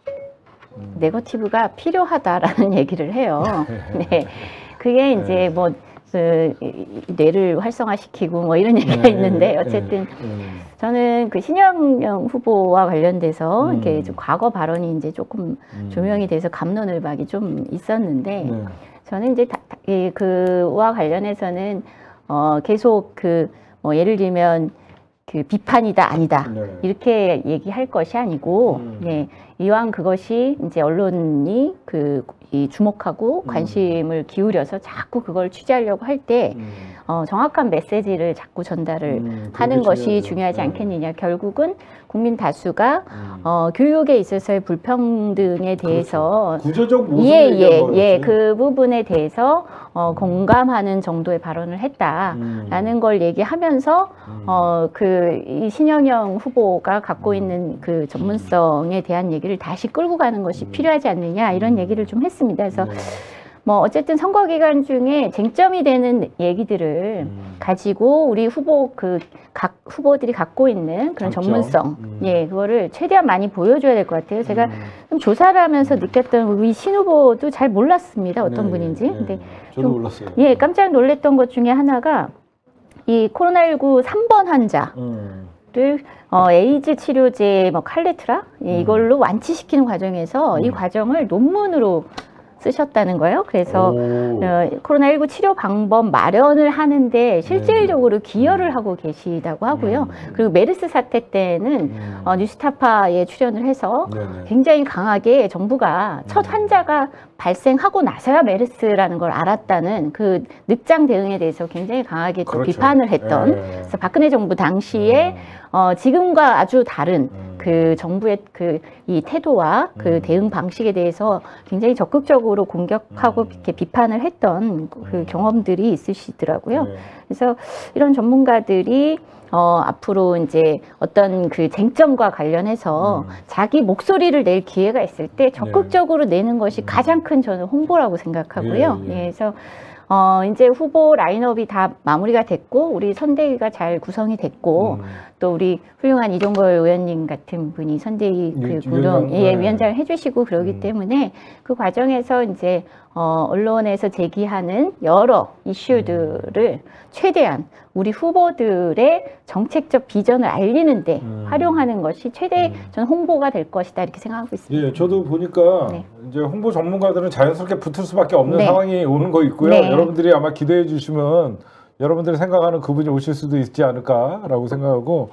네거티브가 필요하다라는 얘기를 해요. 네, 그게 이제 뭐 그 뇌를 활성화시키고 뭐 이런 얘기가 있는데 어쨌든 저는 그 신영영 후보와 관련돼서 이렇게 좀 과거 발언이 이제 조금 조명이 돼서 갑론을박이 좀 있었는데 저는 이제 그와 관련해서는 계속 그 뭐 예를 들면 그 비판이다 아니다 이렇게 얘기할 것이 아니고 이왕 그것이 이제 언론이 이 주목하고 관심을 기울여서 자꾸 그걸 취재하려고 할 때 정확한 메시지를 자꾸 전달을 하는 것이 중요하지 않겠느냐. 결국은 국민 다수가 교육에 있어서의 불평등에 대해서 구조적 모순을 그 부분에 대해서 공감하는 정도의 발언을 했다라는 걸 얘기하면서 이 신영영 후보가 갖고 있는 그 전문성에 대한 얘기를 다시 끌고 가는 것이 필요하지 않느냐 이런 얘기를 좀 했습니다. 그래서 뭐 어쨌든 선거 기간 중에 쟁점이 되는 얘기들을 가지고 우리 각 후보들이 갖고 있는 그런 전문성, 그거를 최대한 많이 보여줘야 될 것 같아요. 제가 좀 조사를 하면서 느꼈던 우리 신 후보도 잘 몰랐습니다. 어떤 분인지. 근데 저도 몰랐어요. 깜짝 놀랐던 것 중에 하나가 이 코로나19 3번 환자. 에이즈 치료제 뭐 칼레트라 이걸로 완치시키는 과정에서 이 과정을 논문으로 쓰셨다는 거예요. 그래서 코로나19 치료 방법 마련을 하는데 실질적으로 기여를 하고 계시다고 하고요. 그리고 메르스 사태 때는 뉴스타파에 출연을 해서 굉장히 강하게 정부가 첫 환자가 발생하고 나서야 메르스라는 걸 알았다는 그 늑장 대응에 대해서 굉장히 강하게 또 그렇죠. 비판을 했던 그래서 박근혜 정부 당시에 지금과 아주 다른 그 정부의 그 이 태도와 그 대응 방식에 대해서 굉장히 적극적으로 공격하고 이렇게 비판을 했던 그 경험들이 있으시더라고요. 그래서 이런 전문가들이 앞으로 이제 어떤 그 쟁점과 관련해서 자기 목소리를 낼 기회가 있을 때 적극적으로 내는 것이 가장 큰 저는 홍보라고 생각하고요. 그래서 이제 후보 라인업이 다 마무리가 됐고 우리 선대위가 잘 구성이 됐고 또 우리 훌륭한 이종걸 의원님 같은 분이 선대위 그 위원장을 해주시고 그러기 때문에 그 과정에서 이제 언론에서 제기하는 여러 이슈들을 최대한 우리 후보들의 정책적 비전을 알리는데 활용하는 것이 최대 전 홍보가 될 것이다 이렇게 생각하고 있습니다. 예, 저도 보니까 이제 홍보 전문가들은 자연스럽게 붙을 수밖에 없는 상황이 오는 거 있고요. 여러분들이 아마 기대해 주시면 여러분들이 생각하는 그분이 오실 수도 있지 않을까라고 생각하고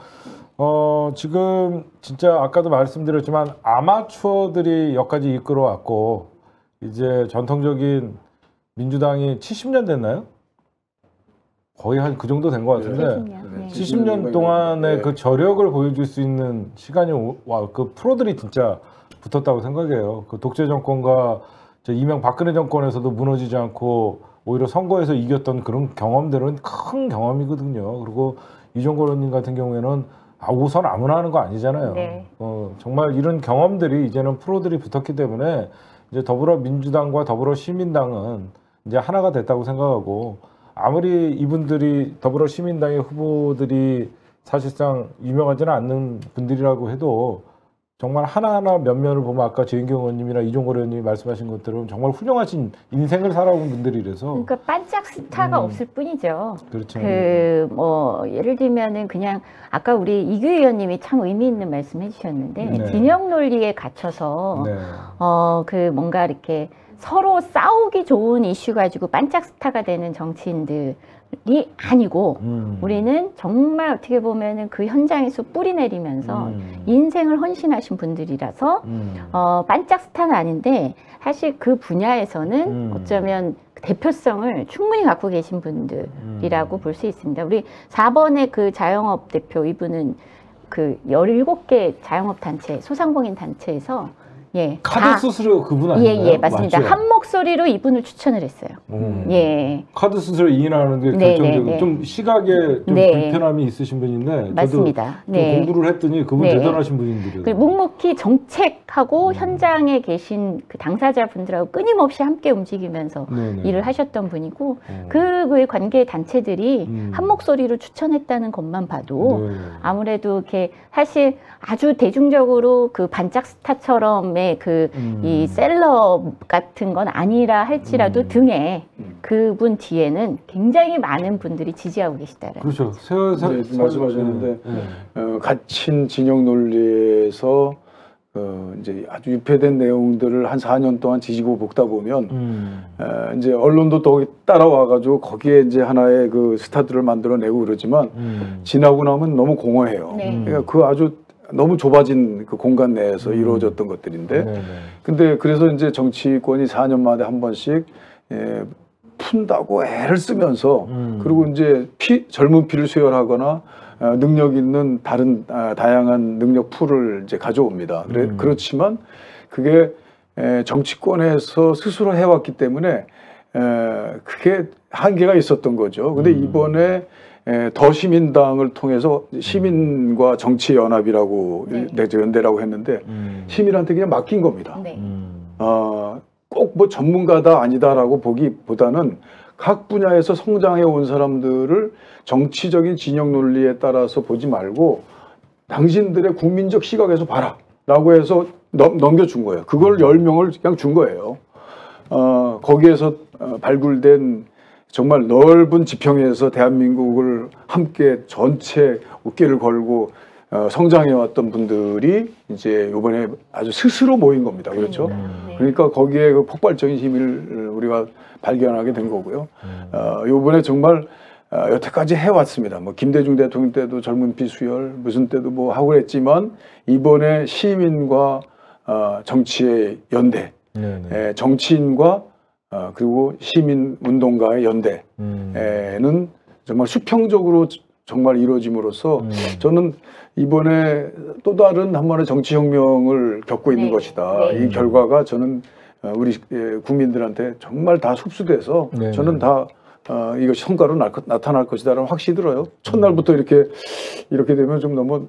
지금 진짜 아까도 말씀드렸지만 아마추어들이 여기까지 이끌어왔고 이제 전통적인 민주당이 70년 됐나요? 거의 한 그 정도 된 것 같은데 70년 동안의 그 저력을 보여줄 수 있는 시간이 그 프로들이 진짜 붙었다고 생각해요. 그 독재 정권과 이명박근혜 정권에서도 무너지지 않고 오히려 선거에서 이겼던 그런 경험들은 큰 경험이거든요. 그리고 이종걸 의원님 같은 경우에는 우선 아무나 하는 거 아니잖아요. 정말 이런 경험들이 이제는 프로들이 붙었기 때문에 이제 더불어민주당과 더불어시민당은 이제 하나가 됐다고 생각하고 아무리 이분들이 더불어시민당의 후보들이 사실상 유명하지는 않는 분들이라고 해도 정말 하나하나 면면을 보면 아까 재인경 의원님이나 이종걸 의원님이 말씀하신 것들은 정말 훌륭하신 인생을 살아온 분들이라서 그러니까 반짝 스타가 없을 뿐이죠. 그렇죠. 예를 들면은 그냥 아까 우리 이규 의원님이 참 의미 있는 말씀 해주셨는데 진영 논리에 갇혀서 뭔가 이렇게 서로 싸우기 좋은 이슈 가지고 반짝 스타가 되는 정치인들이 아니고 우리는 정말 어떻게 보면은 그 현장에서 뿌리 내리면서 인생을 헌신하신 분들이라서 반짝 스타는 아닌데 사실 그 분야에서는 어쩌면 대표성을 충분히 갖고 계신 분들이라고 볼 수 있습니다. 우리 4번의 그 자영업 대표 이분은 그 17개 자영업 단체 소상공인 단체에서 카드 수수료 그분 아닌가요? 예, 맞습니다. 맞죠? 한 목소리로 이분을 추천을 했어요. 카드 수수료 이인하는 게 결정적으로 좀 시각에 좀 불편함이 있으신 분인데 맞습니다. 저도 좀 공부를 했더니 그분 대단하신 분들이에요. 묵묵히 정책하고 현장에 계신 그 당사자분들하고 끊임없이 함께 움직이면서 일을 하셨던 분이고 그의 관계 단체들이 한 목소리로 추천했다는 것만 봐도 아무래도 이렇게 사실 아주 대중적으로 그 반짝 스타처럼의 이 셀럽 같은 건 아니라 할지라도 등에 그분 뒤에는 굉장히 많은 분들이 지지하고 계시다라는 그렇죠. 말씀하셨는데 갇힌 진영 논리에서 이제 아주 유폐된 내용들을 한 4년 동안 지지고 볶다 보면 이제 언론도 또 따라와가지고 거기에 이제 하나의 그 스타들을 만들어내고 그러지만 지나고 나면 너무 공허해요. 그러니까 그 아주 너무 좁아진 그 공간 내에서 이루어졌던 것들인데 근데 그래서 이제 정치권이 4년마다 한 번씩 푼다고 애를 쓰면서 그리고 이제 젊은 피를 수혈하거나 능력 있는 다른 다양한 능력 풀을 이제 가져옵니다. 그렇지만 그게 정치권에서 스스로 해왔기 때문에 그게 한계가 있었던 거죠. 근데 이번에 더 시민당을 통해서 시민과 정치 연합이라고 연대라고 했는데 시민한테 그냥 맡긴 겁니다. 꼭 뭐 전문가다 아니다라고 보기보다는 각 분야에서 성장해 온 사람들을 정치적인 진영 논리에 따라서 보지 말고 당신들의 국민적 시각에서 봐라 라고 해서 넘겨준 거예요. 그걸 10명을 그냥 준 거예요. 거기에서 발굴된 정말 넓은 지평에서 대한민국을 함께 전체 어깨를 걸고 성장해왔던 분들이 이제 이번에 아주 스스로 모인 겁니다. 그렇죠? 네. 그러니까 거기에 그 폭발적인 힘을 우리가 발견하게 된 거고요. 이번에 정말 여태까지 해왔습니다. 뭐 김대중 대통령 때도 젊은 피 수혈 무슨 때도 뭐 하고 그랬지만 이번에 시민과 정치의 연대, 정치인과 그리고 시민 운동가의 연대는 정말 수평적으로 정말 이루어짐으로써 저는 이번에 또 다른 한 번의 정치혁명을 겪고 있는 것이다. 이 결과가 저는 우리 국민들한테 정말 다 흡수돼서 저는 다 이것이 성과로 나타날 것이다라는 확신이 들어요. 첫날부터 이렇게 되면 좀 너무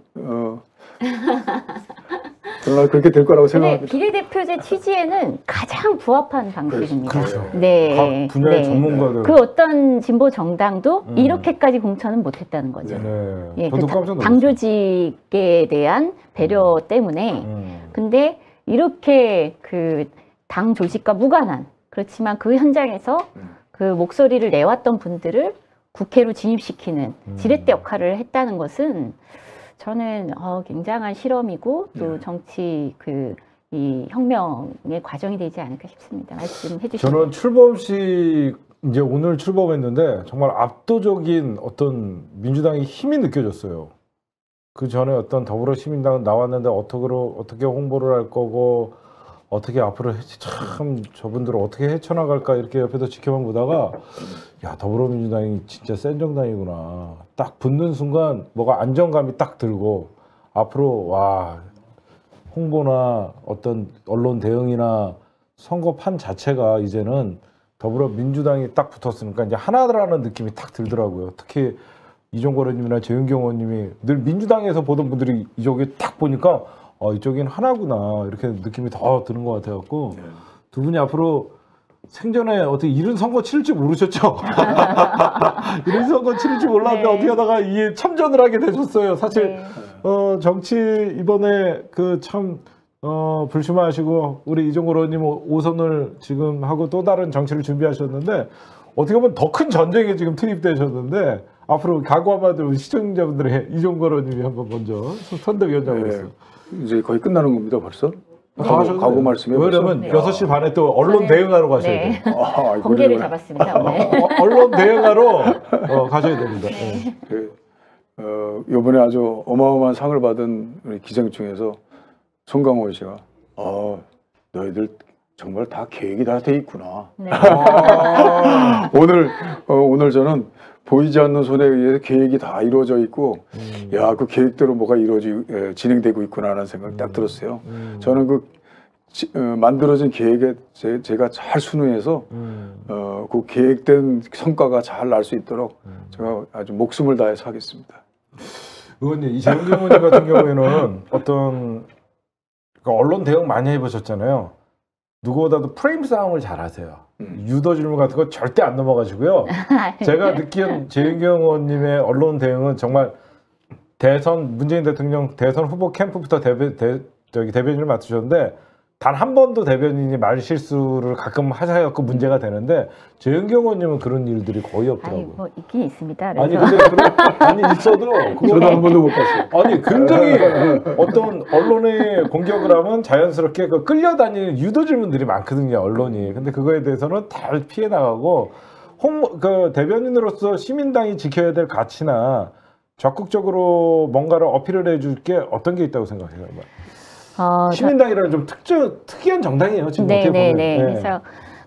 그러나 그렇게 될 거라고 생각합니다. 비례대표제 취지에는 가장 부합한 방식입니다. 그렇죠. 네. 각 분야의 전문가들. 그 어떤 진보 정당도 이렇게까지 공천은 못했다는 거죠. 예, 그 저도 깜짝 놀랐어요. 당 조직에 대한 배려 때문에. 근데 이렇게 그 당 조직과 무관한, 그렇지만 그 현장에서 그 목소리를 내왔던 분들을 국회로 진입시키는 지렛대 역할을 했다는 것은 저는 굉장한 실험이고 또 정치 이 혁명의 과정이 되지 않을까 싶습니다. 말씀해 주시죠. 저는 출범식 이제 오늘 출범했는데 정말 압도적인 어떤 민주당의 힘이 느껴졌어요. 그 전에 어떤 더불어시민당은 나왔는데 어떻게 홍보를 할 거고 어떻게 앞으로 참 저분들을 어떻게 헤쳐나갈까 이렇게 옆에서 지켜만 보다가 야 더불어민주당이 진짜 센 정당이구나 딱 붙는 순간 뭐가 안정감이 딱 들고 앞으로 와 홍보나 어떤 언론 대응이나 선거판 자체가 이제는 더불어민주당이 딱 붙었으니까 이제 하나라는 느낌이 딱 들더라고요. 특히 이종걸 의원님이나 재윤경 의원님이 늘 민주당에서 보던 분들이 이쪽에 딱 보니까 이쪽엔 하나구나 이렇게 느낌이 더 드는 것 같아갖고 두 분이 앞으로 생전에 어떻게 이런 선거 치를지 모르셨죠? 이런 선거 치를지 몰랐는데 어떻게 하다가 이에 참전을 하게 되셨어요. 사실 정치 이번에 그 참 불심하시고 우리 이종걸 의원님 5선을 지금 하고 또 다른 정치를 준비하셨는데 어떻게 보면 더 큰 전쟁에 지금 투입되셨는데 앞으로 각오 한마디로 시청자분들의 이종걸 의원님이 한번 먼저 선대위원장으로서 이제 거의 끝나는 겁니다, 벌써? 가고 말씀해 왜냐면 6시 반에 또 언론 대응하러 가셔야 돼요. 번개를 잡았습니다. 언론 대응하러 가셔야 됩니다. 이번에 아주 어마어마한 상을 받은 우리 기생충에서 송강호 씨가 너희들 정말 다 계획이 다 돼 있구나. 오늘 저는 보이지 않는 손에 의해서 계획이 다 이루어져 있고 야, 그 계획대로 뭐가 진행되고 있구나 하는 생각이 딱 들었어요. 저는 만들어진 계획에 제가 잘 순응해서 그 계획된 성과가 잘 날 수 있도록 제가 아주 목숨을 다해서 하겠습니다. 의원님, 이재용 의원님 같은 경우에는 어떤 언론 대응 많이 해보셨잖아요. 누구보다도 프레임 싸움을 잘하세요. 유도 질문 같은 거 절대 안 넘어가시고요. 제가 느낀 재윤경 의원님의 언론 대응은 정말 문재인 대통령 대선 후보 캠프부터 대변인을 맡으셨는데 단 한 번도 대변인이 말 실수를 가끔 하셔서 문제가 되는데 재윤경 의원님은 그런 일들이 거의 없더라고요. 뭐 있긴 있습니다. 아니 근데 있어도 저도 한 번도 못 봤어요. 아니 굉장히 어떤 언론에 공격을 하면 자연스럽게 끌려다니는 유도 질문들이 많거든요, 언론이. 근데 그거에 대해서는 다 피해 나가고 대변인으로서 시민당이 지켜야 될 가치나 적극적으로 뭔가를 어필을 해줄 게 어떤 게 있다고 생각해요? 시민당이라는 좀 특이한 정당이에요, 지금. 네네네. 그래서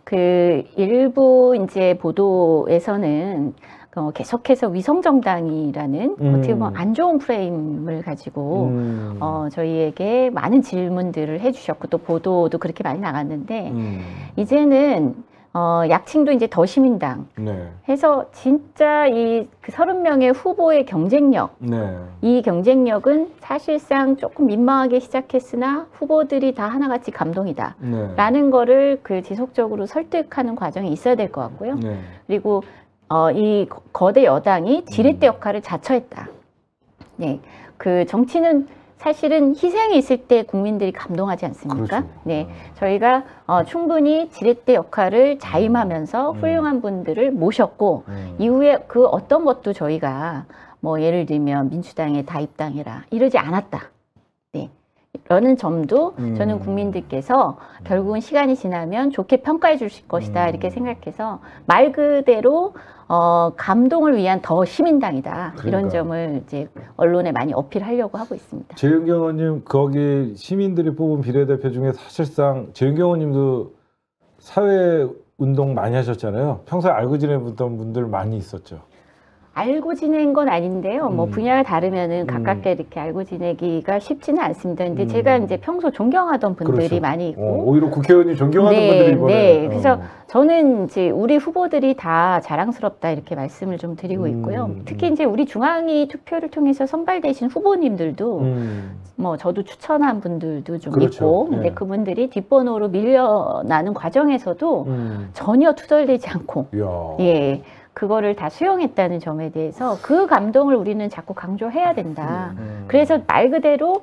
일부 이제 보도에서는 계속해서 위성정당이라는 어떻게 보면 안 좋은 프레임을 가지고 저희에게 많은 질문들을 해주셨고 또 보도도 그렇게 많이 나갔는데 이제는 약칭도 이제 더시민당 해서 진짜 이 30명의 후보의 경쟁력 이 경쟁력은 사실상 조금 민망하게 시작했으나 후보들이 다 하나같이 감동이다 라는 거를 지속적으로 설득하는 과정이 있어야 될 것 같고요. 그리고 이 거대 여당이 지렛대 역할을 자처했다. 정치는 사실은 희생이 있을 때 국민들이 감동하지 않습니까? 그렇죠. 저희가 충분히 지렛대 역할을 자임하면서 훌륭한 분들을 모셨고 이후에 그 어떤 것도 저희가 뭐 예를 들면 민주당에 다 입당해라 이러지 않았다. 네. 라는 점도 저는 국민들께서 결국은 시간이 지나면 좋게 평가해 주실 것이다 이렇게 생각해서 말 그대로 감동을 위한 더 시민당이다. 그러니까. 이런 점을 이제 언론에 많이 어필하려고 하고 있습니다. 재윤경 의원님 거기 시민들이 뽑은 비례대표 중에 사실상 재윤경 의원님도 사회 운동 많이 하셨잖아요. 평소에 알고 지내던 분들 많이 있었죠. 알고 지낸 건 아닌데요. 뭐 분야가 다르면은 가깝게 이렇게 알고 지내기가 쉽지는 않습니다. 근데 제가 이제 평소 존경하던 분들이 그렇죠. 많이 있고 오히려 국회의원이 존경하는 네, 분들이 이번에 네. 그래서 저는 이제 우리 후보들이 다 자랑스럽다 이렇게 말씀을 좀 드리고 있고요. 특히 이제 우리 중앙위 투표를 통해서 선발되신 후보님들도 뭐 저도 추천한 분들도 좀 그렇죠. 있고, 근데 네. 그분들이 뒷번호로 밀려나는 과정에서도 전혀 투덜대지 않고, 이야. 예. 그거를 다 수용했다는 점에 대해서 그 감동을 우리는 자꾸 강조해야 된다. 그래서 말 그대로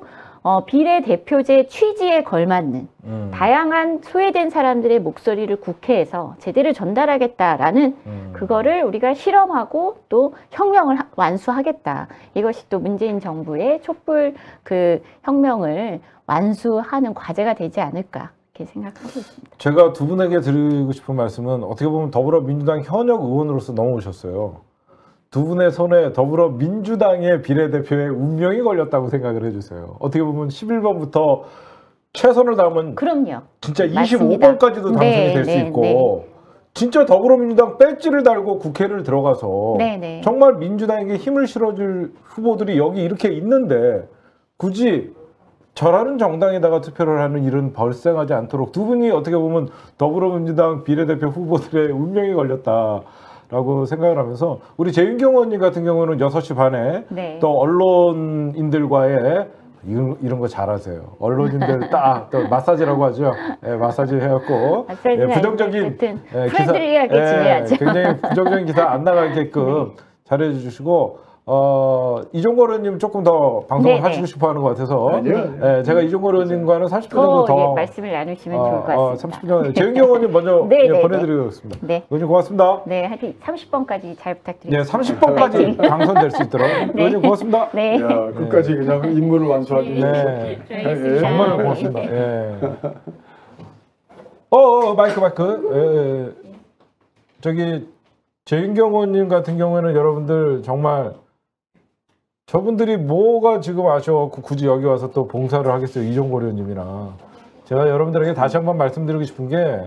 비례대표제 취지에 걸맞는 다양한 소외된 사람들의 목소리를 국회에서 제대로 전달하겠다라는 그거를 우리가 실험하고 또 혁명을 완수하겠다. 이것이 또 문재인 정부의 촛불 그 혁명을 완수하는 과제가 되지 않을까. 이렇게 생각하고 있습니다. 제가 두 분에게 드리고 싶은 말씀은 어떻게 보면 더불어민주당 현역 의원으로서 넘어오셨어요. 두 분의 손에 더불어민주당의 비례대표의 운명이 걸렸다고 생각을 해주세요. 어떻게 보면 11번부터 최선을 다하면 그럼요. 진짜 맞습니다. 25번까지도 당선이 네, 될 수 네, 있고 네. 진짜 더불어민주당 배지를 달고 국회를 들어가서 네, 네. 정말 민주당에게 힘을 실어줄 후보들이 여기 이렇게 있는데 굳이 저라는 정당에다가 투표를 하는 일은 발생하지 않도록 두 분이 어떻게 보면 더불어민주당 비례대표 후보들의 운명이 걸렸다라고 생각을 하면서 우리 재윤경 의원님 같은 경우는 6시 반에 네. 또 언론인들과의 이런 거 잘하세요. 언론인들 딱 또 마사지라고 하죠. 예, 마사지 해갖고 예, 부정적인 프렌들리하게 지내야죠. 굉장히 부정적인 기사 안 나가게끔 잘해주시고 이종걸 의원님 조금 더 방송을 네네. 하시고 싶어하는 것 같아서 아니요. 예, 제가 이종걸 의원님과는 30분 정도 더 예, 말씀을 나누시면 좋을 것 같습니다. 30분 정도 재윤경 의원님 먼저 네, 예, 네, 보내드리겠습니다. 네. 의원님 고맙습니다. 네, 하여튼 30번까지 잘 네, 부탁드리겠습니다. 30번까지 당선될 수 있도록 의원님 고맙습니다. 네. 야, 끝까지 그냥 임무를 완수하기. 네. 알겠습니다. 정말 네. 고맙습니다. 예. 마이크. 저기 재윤경 의원님 같은 경우에는 여러분들 정말 저분들이 뭐가 지금 아쉬워갖고 굳이 여기 와서 또 봉사를 하겠어요. 이종걸 의원님이랑. 제가 여러분들에게 다시 한번 말씀드리고 싶은 게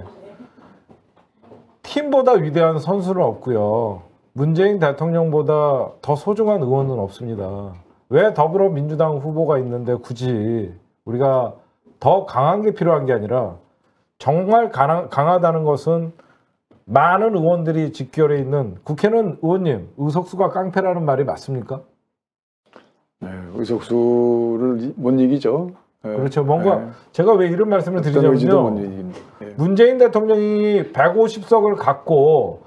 팀보다 위대한 선수는 없고요. 문재인 대통령보다 더 소중한 의원은 없습니다. 왜 더불어민주당 후보가 있는데 굳이 우리가 더 강한 게 필요한 게 아니라 정말 강하다는 것은 많은 의원들이 직결해 있는 국회는 의원님 의석수가 깡패라는 말이 맞습니까? 네, 의석수를 못 이기죠. 네. 그렇죠. 뭔가 네. 제가 왜 이런 말씀을 어떤 의지도 못 드리냐면요. 이깁니다. 네. 문재인 대통령이 150석을 갖고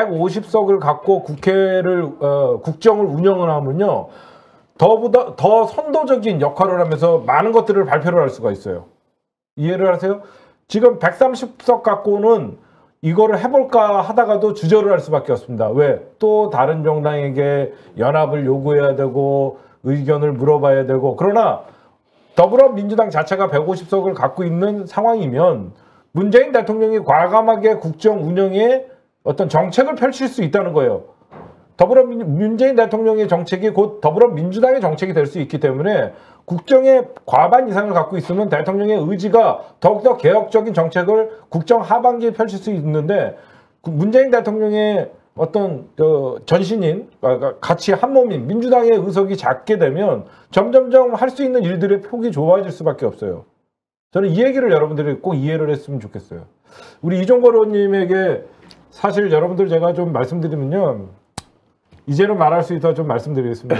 국회를 국정을 운영을 하면요. 더 선도적인 역할을 하면서 많은 것들을 발표를 할 수가 있어요. 이해를 하세요? 지금 130석 갖고는 이거를 해볼까 하다가도 주저를 할 수밖에 없습니다. 왜? 또 다른 정당에게 연합을 요구해야 되고 의견을 물어봐야 되고 그러나 더불어민주당 자체가 150석을 갖고 있는 상황이면 문재인 대통령이 과감하게 국정 운영에 어떤 정책을 펼칠 수 있다는 거예요. 문재인 대통령의 정책이 곧 더불어민주당의 정책이 될 수 있기 때문에 국정의 과반 이상을 갖고 있으면 대통령의 의지가 더욱더 개혁적인 정책을 국정 하반기에 펼칠 수 있는데 문재인 대통령의 어떤 전신인 같이 한 몸인 민주당의 의석이 작게 되면 점점점 할 수 있는 일들의 폭이 좁아질 수밖에 없어요. 저는 이 얘기를 여러분들이 꼭 이해를 했으면 좋겠어요. 우리 이종걸 의원님에게 사실 여러분들 제가 좀 말씀드리면요. 이제는 말할 수 있다고 좀 말씀드리겠습니다.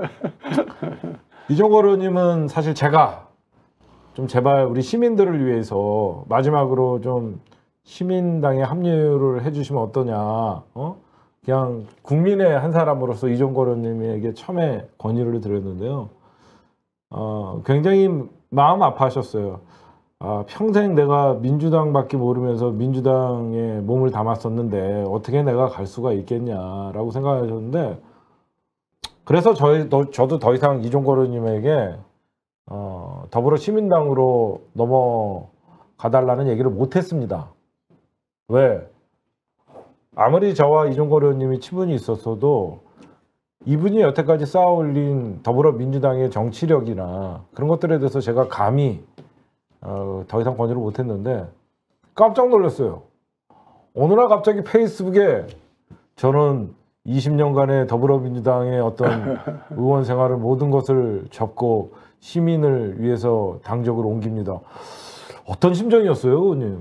이종걸 의원님은 사실 제가 좀 제발 우리 시민들을 위해서 마지막으로 좀 시민당에 합류를 해주시면 어떠냐. 그냥 국민의 한 사람으로서 이종걸 의원님에게 처음에 건의를 드렸는데요. 굉장히 마음 아파하셨어요. 평생 내가 민주당밖에 모르면서 민주당에 몸을 담았었는데 어떻게 내가 갈 수가 있겠냐라고 생각하셨는데 그래서 저도 더 이상 이종걸 의원님에게 더불어 시민당으로 넘어가달라는 얘기를 못했습니다. 왜? 아무리 저와 이종걸 의원님이 친분이 있었어도 이분이 여태까지 쌓아올린 더불어민주당의 정치력이나 그런 것들에 대해서 제가 감히 더 이상 권유를 못했는데 깜짝 놀랐어요. 어느 날 갑자기 페이스북에 저는 20년간의 더불어민주당의 어떤 의원 생활을 모든 것을 접고 시민을 위해서 당적으로 옮깁니다. 어떤 심정이었어요, 의원님?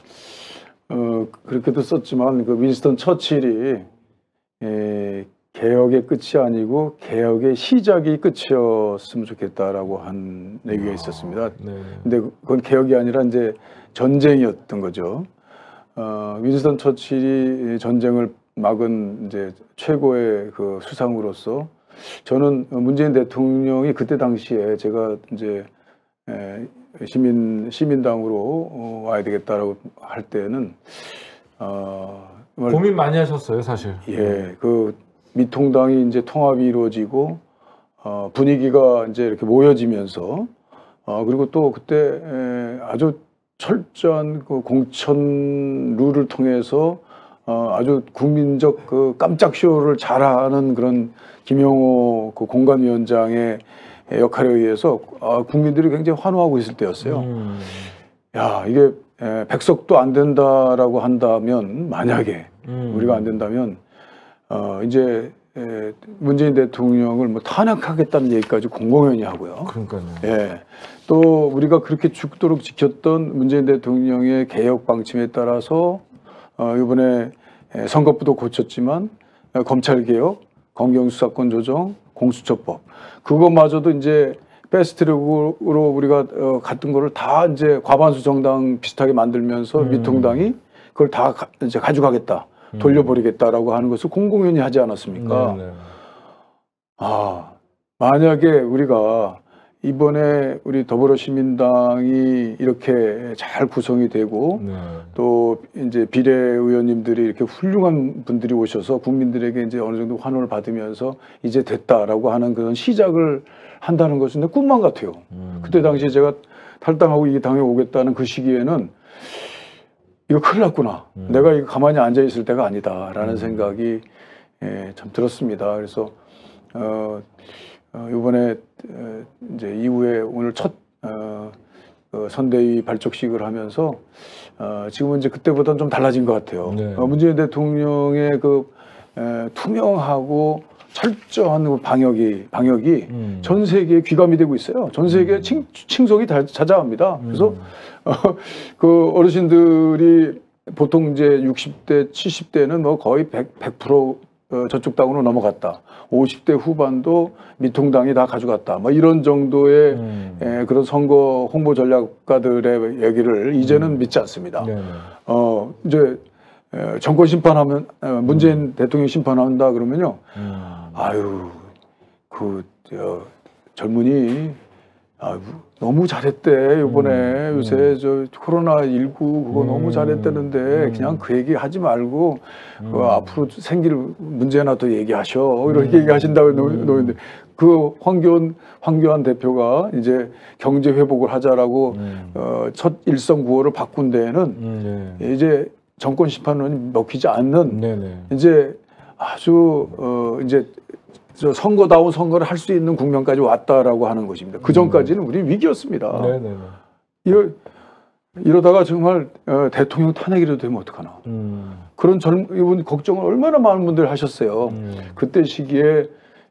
그렇게도 썼지만 그 윈스턴 처칠이 개혁의 끝이 아니고 개혁의 시작이 끝이었으면 좋겠다라고 한 얘기가 있었습니다. 네. 근데 그건 개혁이 아니라 이제 전쟁이었던 거죠. 윈스턴 처칠이 전쟁을 막은 이제 최고의 그 수상으로서 저는 문재인 대통령이 그때 당시에 제가 이제 시민당으로 와야 되겠다라고 할 때는 고민 많이 하셨어요, 사실. 예, 그 미통당이 이제 통합이 이루어지고 분위기가 이제 이렇게 모여지면서 그리고 또 그때 아주 철저한 그 공천 룰을 통해서 아주 국민적 그 깜짝 쇼를 잘하는 그런 김영호 그 공관위원장의 역할에 의해서 국민들이 굉장히 환호하고 있을 때였어요. 야, 이게 백석도 안 된다라고 한다면 만약에 우리가 안 된다면 이제 문재인 대통령을 뭐 탄핵하겠다는 얘기까지 공공연히 하고요. 그러니까요. 예. 또 우리가 그렇게 죽도록 지켰던 문재인 대통령의 개혁 방침에 따라서 이번에 선거법도 고쳤지만 검찰 개혁, 검경 수사권 조정, 공수처법 그것마저도 이제 패스트트랙으로 우리가 갔던 거를 다 이제 과반수 정당 비슷하게 만들면서 미통당이 그걸 다 이제 가져가겠다, 돌려버리겠다라고 하는 것을 공공연히 하지 않았습니까? 네네. 만약에 우리가 이번에 우리 더불어시민당이 이렇게 잘 구성이 되고 네. 또 이제 비례의원님들이 이렇게 훌륭한 분들이 오셔서 국민들에게 이제 어느 정도 환호를 받으면서 이제 됐다라고 하는 그런 시작을 한다는 것은 내 꿈만 같아요. 그때 당시에 제가 탈당하고 이 당에 오겠다는 그 시기에는 이거 큰일 났구나. 내가 이거 가만히 앉아 있을 때가 아니다라는 생각이 참 들었습니다. 그래서 이번에 이제 이후에 오늘 첫 선대위 발족식을 하면서 지금은 이제 그때보다는 좀 달라진 것 같아요. 네. 문재인 대통령의 그 투명하고 철저한 그 방역이 전 세계에 귀감이 되고 있어요. 전 세계에 칭송이 자자합니다. 그래서 그 어르신들이 보통 이제 60대, 70대는 뭐 거의 100% 저쪽 당으로 넘어갔다. 50대 후반도 미통당이 다 가져갔다. 뭐 이런 정도의 그런 선거 홍보 전략가들의 얘기를 이제는 믿지 않습니다. 이제 정권 심판하면 문재인 대통령 심판한다 그러면요. 아유 그 젊은이 너무 잘했대 이번에 요새 저 코로나19 그거 너무 잘했다는데 그냥 그 얘기 하지 말고 앞으로 생길 문제 하나 더 얘기하셔 이렇게 얘기하신다고 놓는데 그 황교안 대표가 이제 경제 회복을 하자라고 첫 일성 구호를 바꾼 데에는 이제 정권 심판은 먹히지 않는 이제 아주 이제 저 선거다운 선거를 할 수 있는 국면까지 왔다라고 하는 것입니다. 그 전까지는 우리 위기였습니다. 이러다가 정말 대통령 탄핵이라도 되면 어떡하나. 그런 이분 걱정을 얼마나 많은 분들 하셨어요. 그때 시기에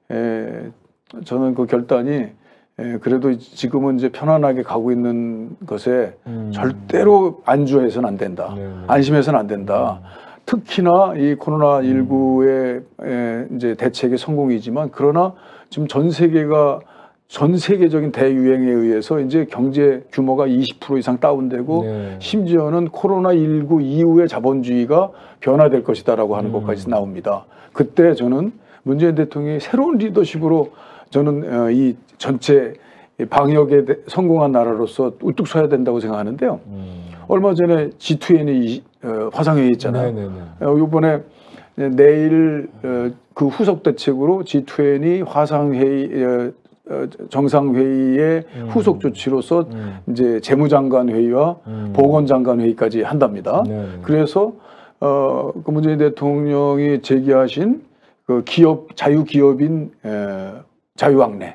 저는 그 결단이 그래도 지금은 이제 편안하게 가고 있는 것에 절대로 안주해서는 안 된다. 안심해서는 안 된다. 특히나 이 코로나19의 이제 대책의 성공이지만 그러나 지금 전 세계적인 대유행에 의해서 이제 경제 규모가 20% 이상 다운되고 심지어는 코로나19 이후의 자본주의가 변화될 것이다라고 하는 것까지 나옵니다. 그때 저는 문재인 대통령이 새로운 리더십으로 저는 이 전체 방역에 성공한 나라로서 우뚝 서야 된다고 생각하는데요. 얼마 전에 G20 화상회의 있잖아요. 이번에 내일 그 후속 대책으로 G20 화상회의 정상회의의 후속 조치로서 이제 재무장관 회의와 보건장관 회의까지 한답니다. 그래서 그 문재인 대통령이 제기하신 그 기업 자유기업인 자유왕래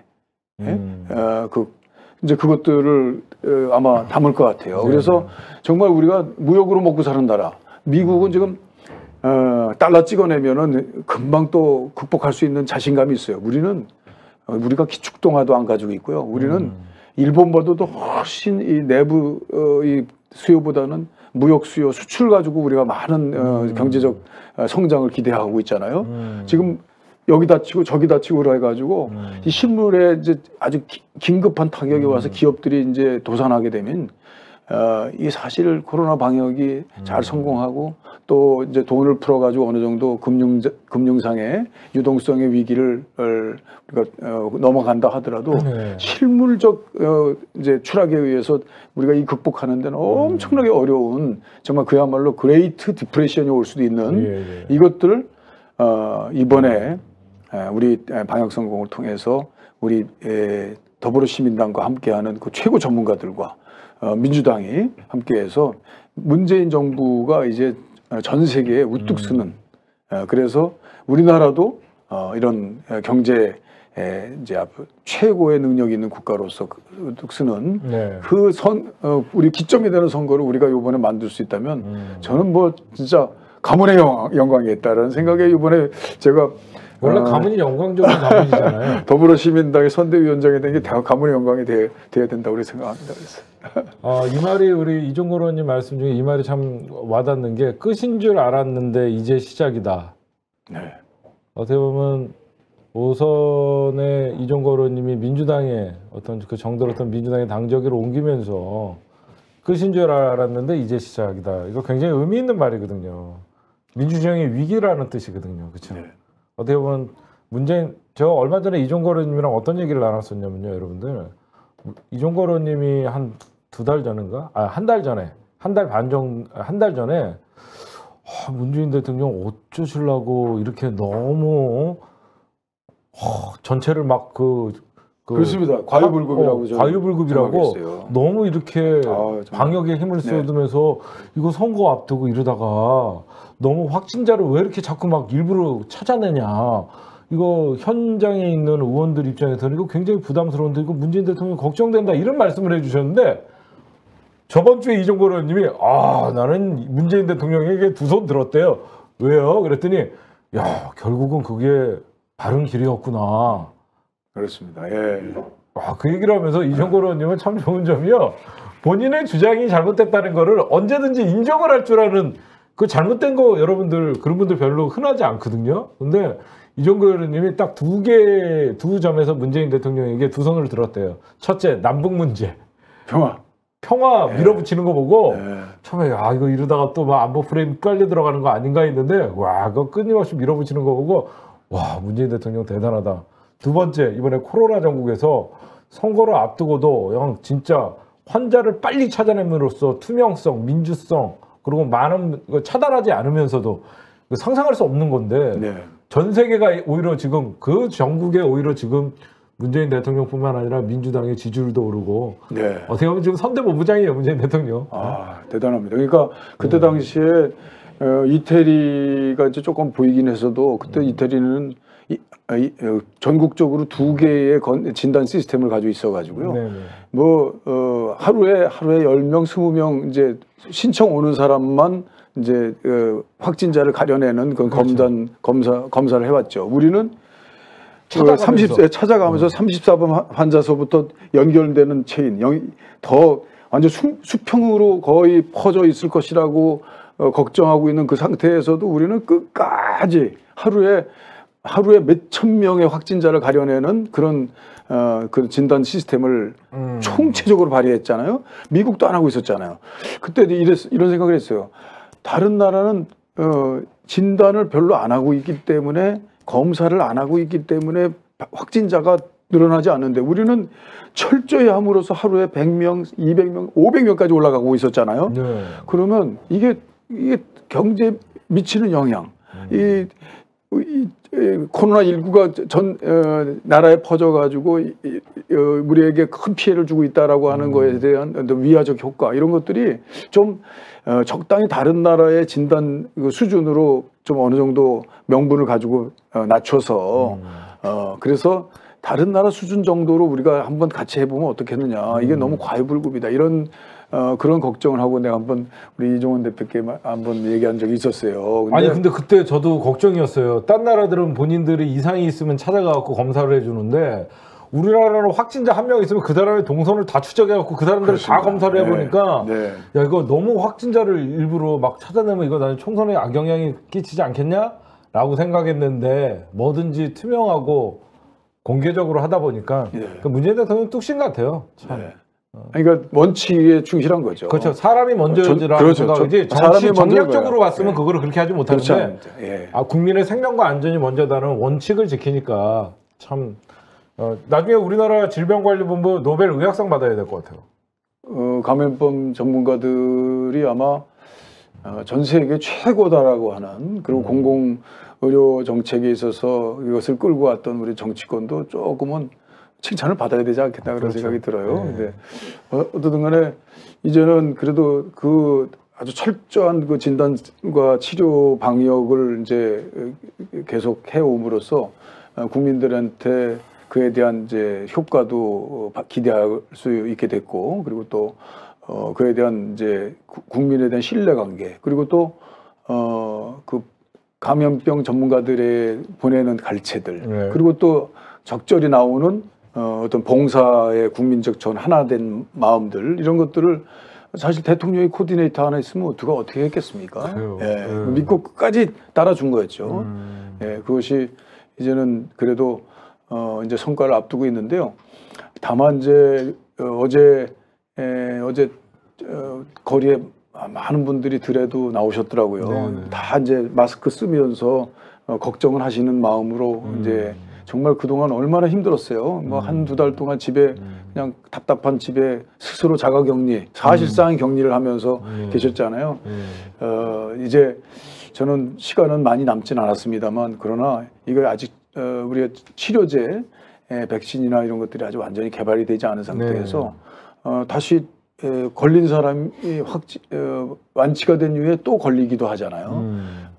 그 이제 그것들을 아마 담을 것 같아요. 그래서 정말 우리가 무역으로 먹고 사는 나라, 미국은 지금 달러 찍어내면은 금방 또 극복할 수 있는 자신감이 있어요. 우리가 기축통화도 안 가지고 있고요. 우리는 일본보다도 훨씬 이 내부 이 수요보다는 무역 수요, 수출 가지고 우리가 많은 경제적 성장을 기대하고 있잖아요. 지금 여기 다치고 저기 다치고 그래 가지고 이 실물에 이제 아주 긴급한 타격이 와서 기업들이 이제 도산하게 되면 이 사실 코로나 방역이 잘 성공하고 또 이제 돈을 풀어가지고 어느 정도 금융상의 유동성의 위기를 우리가 넘어간다 하더라도 실물적 이제 추락에 의해서 우리가 이 극복하는 데는 엄청나게 어려운 정말 그야말로 그레이트 디프레션이 올 수도 있는 이것들을 이번에 우리 방역 성공을 통해서 우리 더불어시민당과 함께하는 그 최고 전문가들과 민주당이 함께해서 문재인 정부가 이제 전 세계에 우뚝 서는 그래서 우리나라도 이런 경제 이제 최고의 능력 있는 국가로서 우뚝 서는 우리 기점이 되는 선거를 우리가 이번에 만들 수 있다면 저는 뭐 진짜 가문의 영광이었다라는 생각에 이번에 제가 원래 가문이 영광적인 가문이잖아요. 더불어시민당의 선대위원장이 된 게 가문의 영광이 돼야 된다고 생각합니다. 그래서. 이 말이 우리 이종걸 의원님 말씀 중에 이 말이 참 와닿는 게 끝인 줄 알았는데 이제 시작이다. 어떻게 보면 오선의 이종걸 의원님이 민주당의 어떤 그 정들었던 민주당의 당적을 옮기면서 끝인 줄 알았는데 이제 시작이다. 이거 굉장히 의미 있는 말이거든요. 민주주의의 위기라는 뜻이거든요. 그렇죠? 어떻게 보면 저 얼마 전에 이종걸 의원님이랑 어떤 얘기를 나눴었냐면요, 여러분들. 이종걸 의원님이 한 2달 전인가? 한 달 전에, 한 달 전에 문재인 대통령 어쩌시려고 이렇게 너무 전체를 막 그렇습니다. 과유불급이라고 과유불급이라고 너무 이렇게 방역에 힘을 쏟으면서 이거 선거 앞두고 이러다가 너무 확진자를 왜 이렇게 자꾸 막 일부러 찾아내냐. 이거 현장에 있는 의원들 입장에서는 이거 굉장히 부담스러운데 이거 문재인 대통령 걱정된다 이런 말씀을 해주셨는데 저번 주에 이종걸 의원님이 나는 문재인 대통령에게 2손 들었대요. 왜요? 그랬더니 야 결국은 그게 바른 길이었구나. 그렇습니다. 그 얘기를 하면서 이종걸 의원님은 참 좋은 점이요. 본인의 주장이 잘못됐다는 거를 언제든지 인정을 할 줄 아는 그 잘못된 거 여러분들 그런 분들 별로 흔하지 않거든요. 근데 이종걸 의원님이 딱 두 점에서 문재인 대통령에게 2손을 들었대요. 첫째, 남북 문제. 평화 밀어붙이는 거 보고 처음에 이거 이러다가 또 막 안보 프레임 깔려 들어가는 거 아닌가 했는데 그거 끊임없이 밀어붙이는 거 보고 문재인 대통령 대단하다. 2번째, 이번에 코로나 전국에서 선거를 앞두고도 진짜 환자를 빨리 찾아냄으로써 투명성, 민주성 그리고 많은 차단하지 않으면서도 상상할 수 없는 건데 전 세계가 오히려 지금 그 전국에 오히려 지금 문재인 대통령뿐만 아니라 민주당의 지지율도 오르고 어떻게 보면 지금 선대본부장이에요 문재인 대통령. 대단합니다. 그러니까 그때 당시에 이태리가 이제 조금 보이긴 했어도 그때 이태리는 전국적으로 2개의 진단 시스템을 가지고 있어가지고요. 하루에 10명, 20명 이제 신청 오는 사람만 이제 확진자를 가려내는 그 검사를 해왔죠. 우리는 찾아가면서 34번 환자서부터 연결되는 체인, 더 완전 수평으로 거의 퍼져 있을 것이라고 걱정하고 있는 그 상태에서도 우리는 끝까지 하루에 몇천 명의 확진자를 가려내는 그런 그 진단 시스템을 총체적으로 발휘했잖아요. 미국도 안 하고 있었잖아요. 그때 이런 생각을 했어요. 다른 나라는 진단을 별로 안 하고 있기 때문에 검사를 안 하고 있기 때문에 확진자가 늘어나지 않는데 우리는 철저히 함으로써 하루에 100명, 200명, 500명까지 올라가고 있었잖아요. 그러면 이게 경제에 미치는 영향 이 코로나19가 전 나라에 퍼져가지고 우리에게 큰 피해를 주고 있다라고 하는 거에 대한 위화적 효과 이런 것들이 좀 적당히 다른 나라의 진단 수준으로 좀 어느 정도 명분을 가지고 낮춰서 그래서 다른 나라 수준 정도로 우리가 한번 같이 해보면 어떻겠느냐. 이게 너무 과유불급이다. 이런 그런 걱정을 하고 내가 한번 우리 이종원 대표께 한번 얘기한 적이 있었어요. 근데 그때 저도 걱정이었어요. 딴 나라들은 본인들이 이상이 있으면 찾아가고 검사를 해주는데 우리나라는 확진자 한 명 있으면 그 사람의 동선을 다 추적해갖고 그 사람들을 다 검사를 해보니까 야 이거 너무 확진자를 일부러 막 찾아내면 이거 나는 총선에 악영향이 끼치지 않겠냐? 라고 생각했는데 뭐든지 투명하고 공개적으로 하다 보니까 그 문재인 대통령 뚝심 같아요. 참. 그러니까 원칙에 충실한 거죠. 그렇죠. 사람이 먼저지라고 생각이지. 정략적으로 봤으면 그거를 그렇게 하지 못하는데 국민의 생명과 안전이 먼저다는 원칙을 지키니까 참 나중에 우리나라 질병관리본부 노벨 의학상 받아야 될 것 같아요. 감염병 전문가들이 아마 전 세계 최고다라고 하는 그리고 공공의료 정책에 있어서 이것을 끌고 왔던 우리 정치권도 조금은 칭찬을 받아야 되지 않겠다 그런 생각이 들어요. 근데 어쨌든 간에 이제는 그래도 그 아주 철저한 그 진단과 치료 방역을 이제 계속 해옴으로써 국민들한테 그에 대한 이제 효과도 기대할 수 있게 됐고 그리고 또 그에 대한 이제 국민에 대한 신뢰관계 그리고 또 그 감염병 전문가들의 보내는 갈채들 그리고 또 적절히 나오는 어떤 봉사의 국민적 전 하나된 마음들 이런 것들을 사실 대통령이 코디네이터 하나 있으면 누가 어떻게 했겠습니까? 믿고 끝까지 따라준 거였죠. 그것이 이제는 그래도 이제 성과를 앞두고 있는데요. 다만 이제 어제 거리에 많은 분들이 들에도 나오셨더라고요. 다 이제 마스크 쓰면서 걱정을 하시는 마음으로 이제 정말 그동안 얼마나 힘들었어요. 뭐 한두 달 동안 집에 그냥 답답한 집에 스스로 자가격리, 사실상 격리를 하면서 계셨잖아요. 이제 저는 시간은 많이 남진 않았습니다만 그러나 이걸 아직 우리가 치료제, 백신이나 이런 것들이 아직 완전히 개발이 되지 않은 상태에서 다시 걸린 사람이 완치가 된 이후에 또 걸리기도 하잖아요.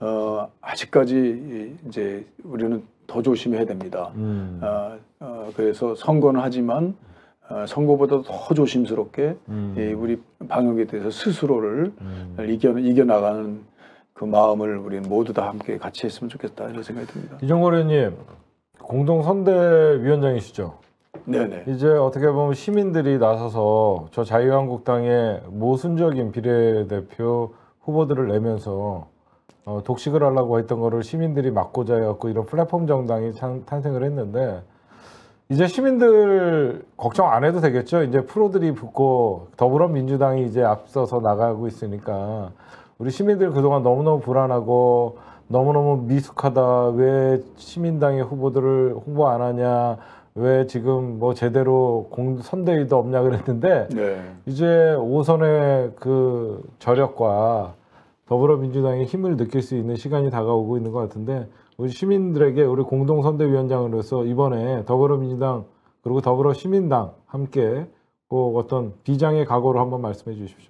아직까지 이제 우리는 더 조심해야 됩니다. 그래서 선거는 하지만 선거보다 더 조심스럽게 우리 방역에 대해서 스스로를 이겨나가는 그 마음을 우리는 모두 다 함께 같이 했으면 좋겠다 이런 생각이 듭니다. 이종걸 의원님 공동선대위원장이시죠? 네네. 이제 어떻게 보면 시민들이 나서서 저 자유한국당의 모순적인 비례대표 후보들을 내면서 독식을 하려고 했던 거를 시민들이 막고자 해갖고 이런 플랫폼 정당이 탄생을 했는데 이제 시민들 걱정 안 해도 되겠죠. 이제 프로들이 붙고 더불어민주당이 이제 앞서서 나가고 있으니까 우리 시민들 그동안 너무너무 불안하고 너무너무 미숙하다. 왜 시민당의 후보들을 홍보 안 하냐. 왜 지금 뭐 제대로 선대위도 없냐 그랬는데 이제 5선의 그 저력과 더불어민주당의 힘을 느낄 수 있는 시간이 다가오고 있는 것 같은데 우리 시민들에게 우리 공동선대위원장으로서 이번에 더불어민주당 그리고 더불어시민당 함께 꼭 어떤 비장의 각오를 한번 말씀해 주십시오.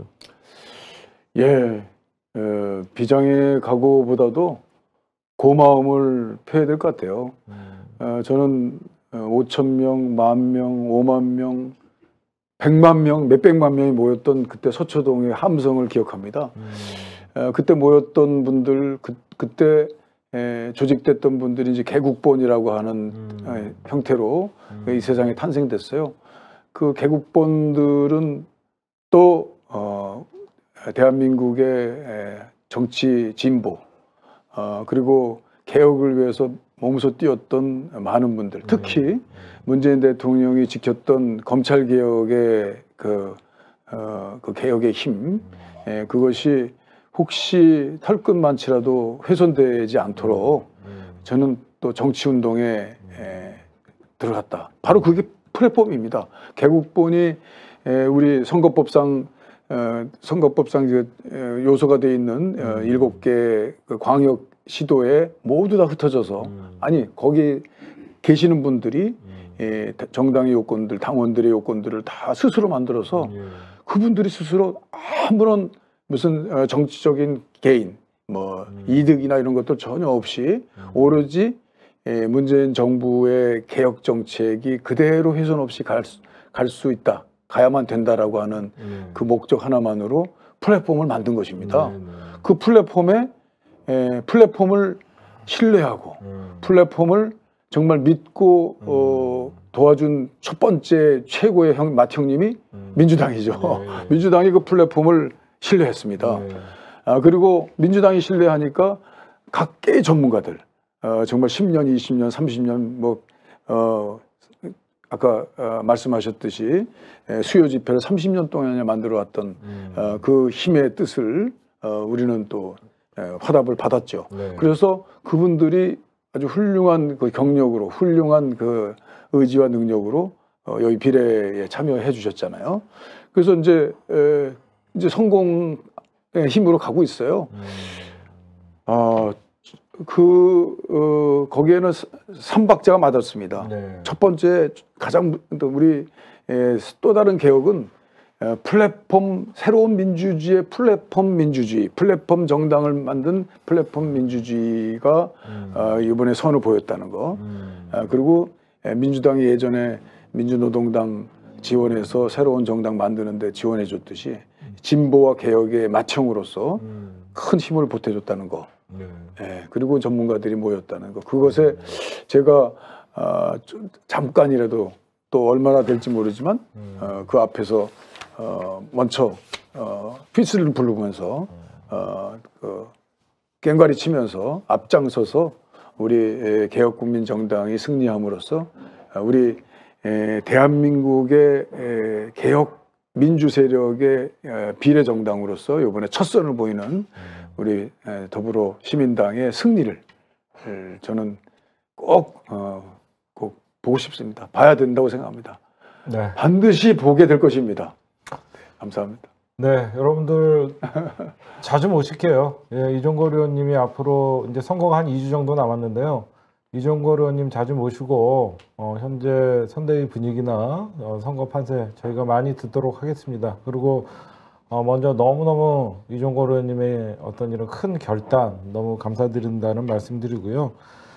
비장의 각오보다도 고마움을 표해야 될 것 같아요. 저는 5,000명, 10,000명, 50,000명, 100만 명, 몇백만 명이 모였던 그때 서초동의 함성을 기억합니다. 그때 모였던 분들, 그때 조직됐던 분들이 이제 개국본이라고 하는 형태로 이 세상에 탄생됐어요. 그 개국본들은 또 대한민국의 정치 진보 그리고 개혁을 위해서 몸소 뛰었던 많은 분들, 특히 문재인 대통령이 지켰던 검찰개혁의 그 개혁의 힘, 그것이 혹시 털끝만치라도 훼손되지 않도록 저는 또 정치운동에 들어갔다. 바로 그게 플랫폼입니다. 개국본이 우리 선거법상 요소가 되어 있는 7개 그 광역 시도에 모두 다 흩어져서 아니 거기 계시는 분들이 정당의 요건들, 당원들의 요건들을 다 스스로 만들어서 그분들이 스스로 아무런 무슨 정치적인 개인, 뭐 이득이나 이런 것도 전혀 없이 오로지 문재인 정부의 개혁 정책이 그대로 훼손 없이 갈 수 있다, 가야만 된다라고 하는 그 목적 하나만으로 플랫폼을 만든 것입니다. 그 플랫폼을 신뢰하고 플랫폼을 정말 믿고 도와준 첫 번째 최고의 맏형님이 민주당이죠. 민주당이 그 플랫폼을 신뢰했습니다. 그리고 민주당이 신뢰하니까 각계의 전문가들 정말 10년, 20년, 30년 아까 말씀하셨듯이 수요 집회를 30년 동안에 만들어 왔던 그 힘의 뜻을 우리는 또 화답을 받았죠. 그래서 그분들이 아주 훌륭한 그 경력으로, 훌륭한 그 의지와 능력으로 여기 비례에 참여해 주셨잖아요. 그래서 이제 성공의 힘으로 가고 있어요. 거기에는 3박자가 맞았습니다. 첫 번째 가장 우리 또 다른 개혁은 플랫폼, 새로운 민주주의의 플랫폼 민주주의, 플랫폼 정당을 만든 플랫폼 민주주의가 이번에 선을 보였다는 거. 그리고 민주당이 예전에 민주노동당 지원해서 새로운 정당 만드는데 지원해 줬듯이 진보와 개혁의 맏형으로서 큰 힘을 보태줬다는 거. 그리고 전문가들이 모였다는 거. 그것에 제가 잠깐이라도 또 얼마나 될지 모르지만 그 앞에서 먼저 피스를 부르면서 꽹과리 치면서 앞장서서 우리 개혁국민정당이 승리함으로써 우리 대한민국의 개혁 민주 세력의 비례정당으로서 이번에 첫 선을 보이는 우리 더불어 시민당의 승리를 저는 꼭 보고 싶습니다. 봐야 된다고 생각합니다. 네. 반드시 보게 될 것입니다. 감사합니다. 네, 여러분들 자주 모실게요. 이종걸 의원님이 앞으로 이제 선거가 한 2주 정도 남았는데요. 이종걸 의원님 자주 모시고 현재 선대위 분위기나 선거 판세 저희가 많이 듣도록 하겠습니다. 그리고 먼저 너무너무 이종걸 의원님의 어떤 이런 큰 결단 너무 감사드린다는 말씀드리고요.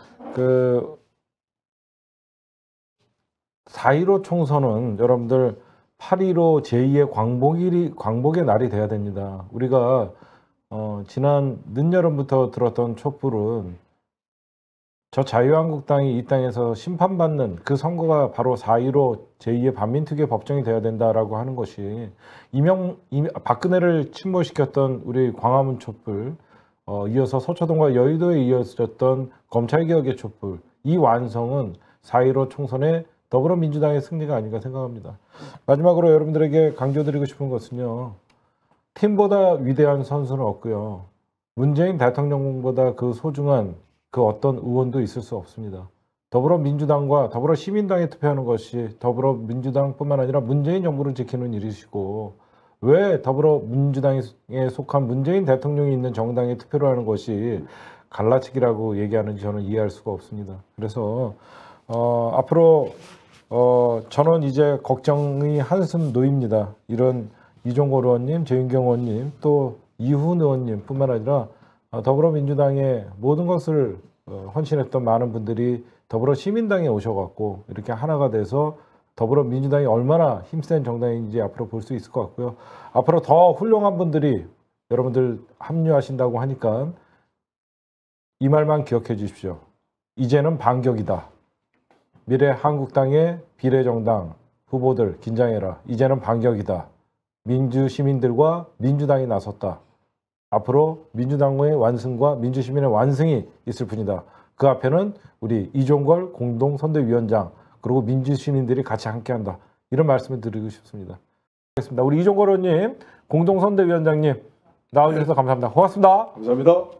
4.15 총선은 여러분들 8.15 제2의 광복의 날이 돼야 됩니다. 우리가 지난 늦여름부터 들었던 촛불은 저 자유한국당이 이 땅에서 심판받는 그 선거가 바로 4.15 제2의 반민특위의 법정이 돼야 된다라고 하는 것이 박근혜를 침몰시켰던 우리 광화문 촛불, 이어서 서초동과 여의도에 이어졌던 검찰개혁의 촛불, 이 완성은 4.15 총선의 더불어민주당의 승리가 아닌가 생각합니다. 마지막으로 여러분들에게 강조드리고 싶은 것은요. 팀보다 위대한 선수는 없고요. 문재인 대통령보다 그 소중한 그 어떤 의원도 있을 수 없습니다. 더불어민주당과 더불어시민당에 투표하는 것이 더불어민주당뿐만 아니라 문재인 정부를 지키는 일이시고 왜 더불어민주당에 속한 문재인 대통령이 있는 정당에 투표를 하는 것이 갈라치기라고 얘기하는지 저는 이해할 수가 없습니다. 그래서 앞으로 저는 이제 걱정이 한숨 놓입니다. 이런 이종걸 의원님, 재윤경 의원님, 또 이훈 의원님 뿐만 아니라 더불어민주당의 모든 것을 헌신했던 많은 분들이 더불어시민당에 오셔갖고 이렇게 하나가 돼서 더불어민주당이 얼마나 힘센 정당인지 앞으로 볼 수 있을 것 같고요. 앞으로 더 훌륭한 분들이 여러분들 합류하신다고 하니까 이 말만 기억해 주십시오. 이제는 반격이다. 미래 한국당의 비례정당 후보들 긴장해라. 이제는 반격이다. 민주시민들과 민주당이 나섰다. 앞으로 민주당의 완승과 민주시민의 완승이 있을 뿐이다. 그 앞에는 우리 이종걸 공동선대위원장 그리고 민주시민들이 같이 함께한다. 이런 말씀을 드리고 싶습니다. 알겠습니다. 우리 이종걸 의원님, 공동선대위원장님 나와주셔서 감사합니다. 고맙습니다. 감사합니다.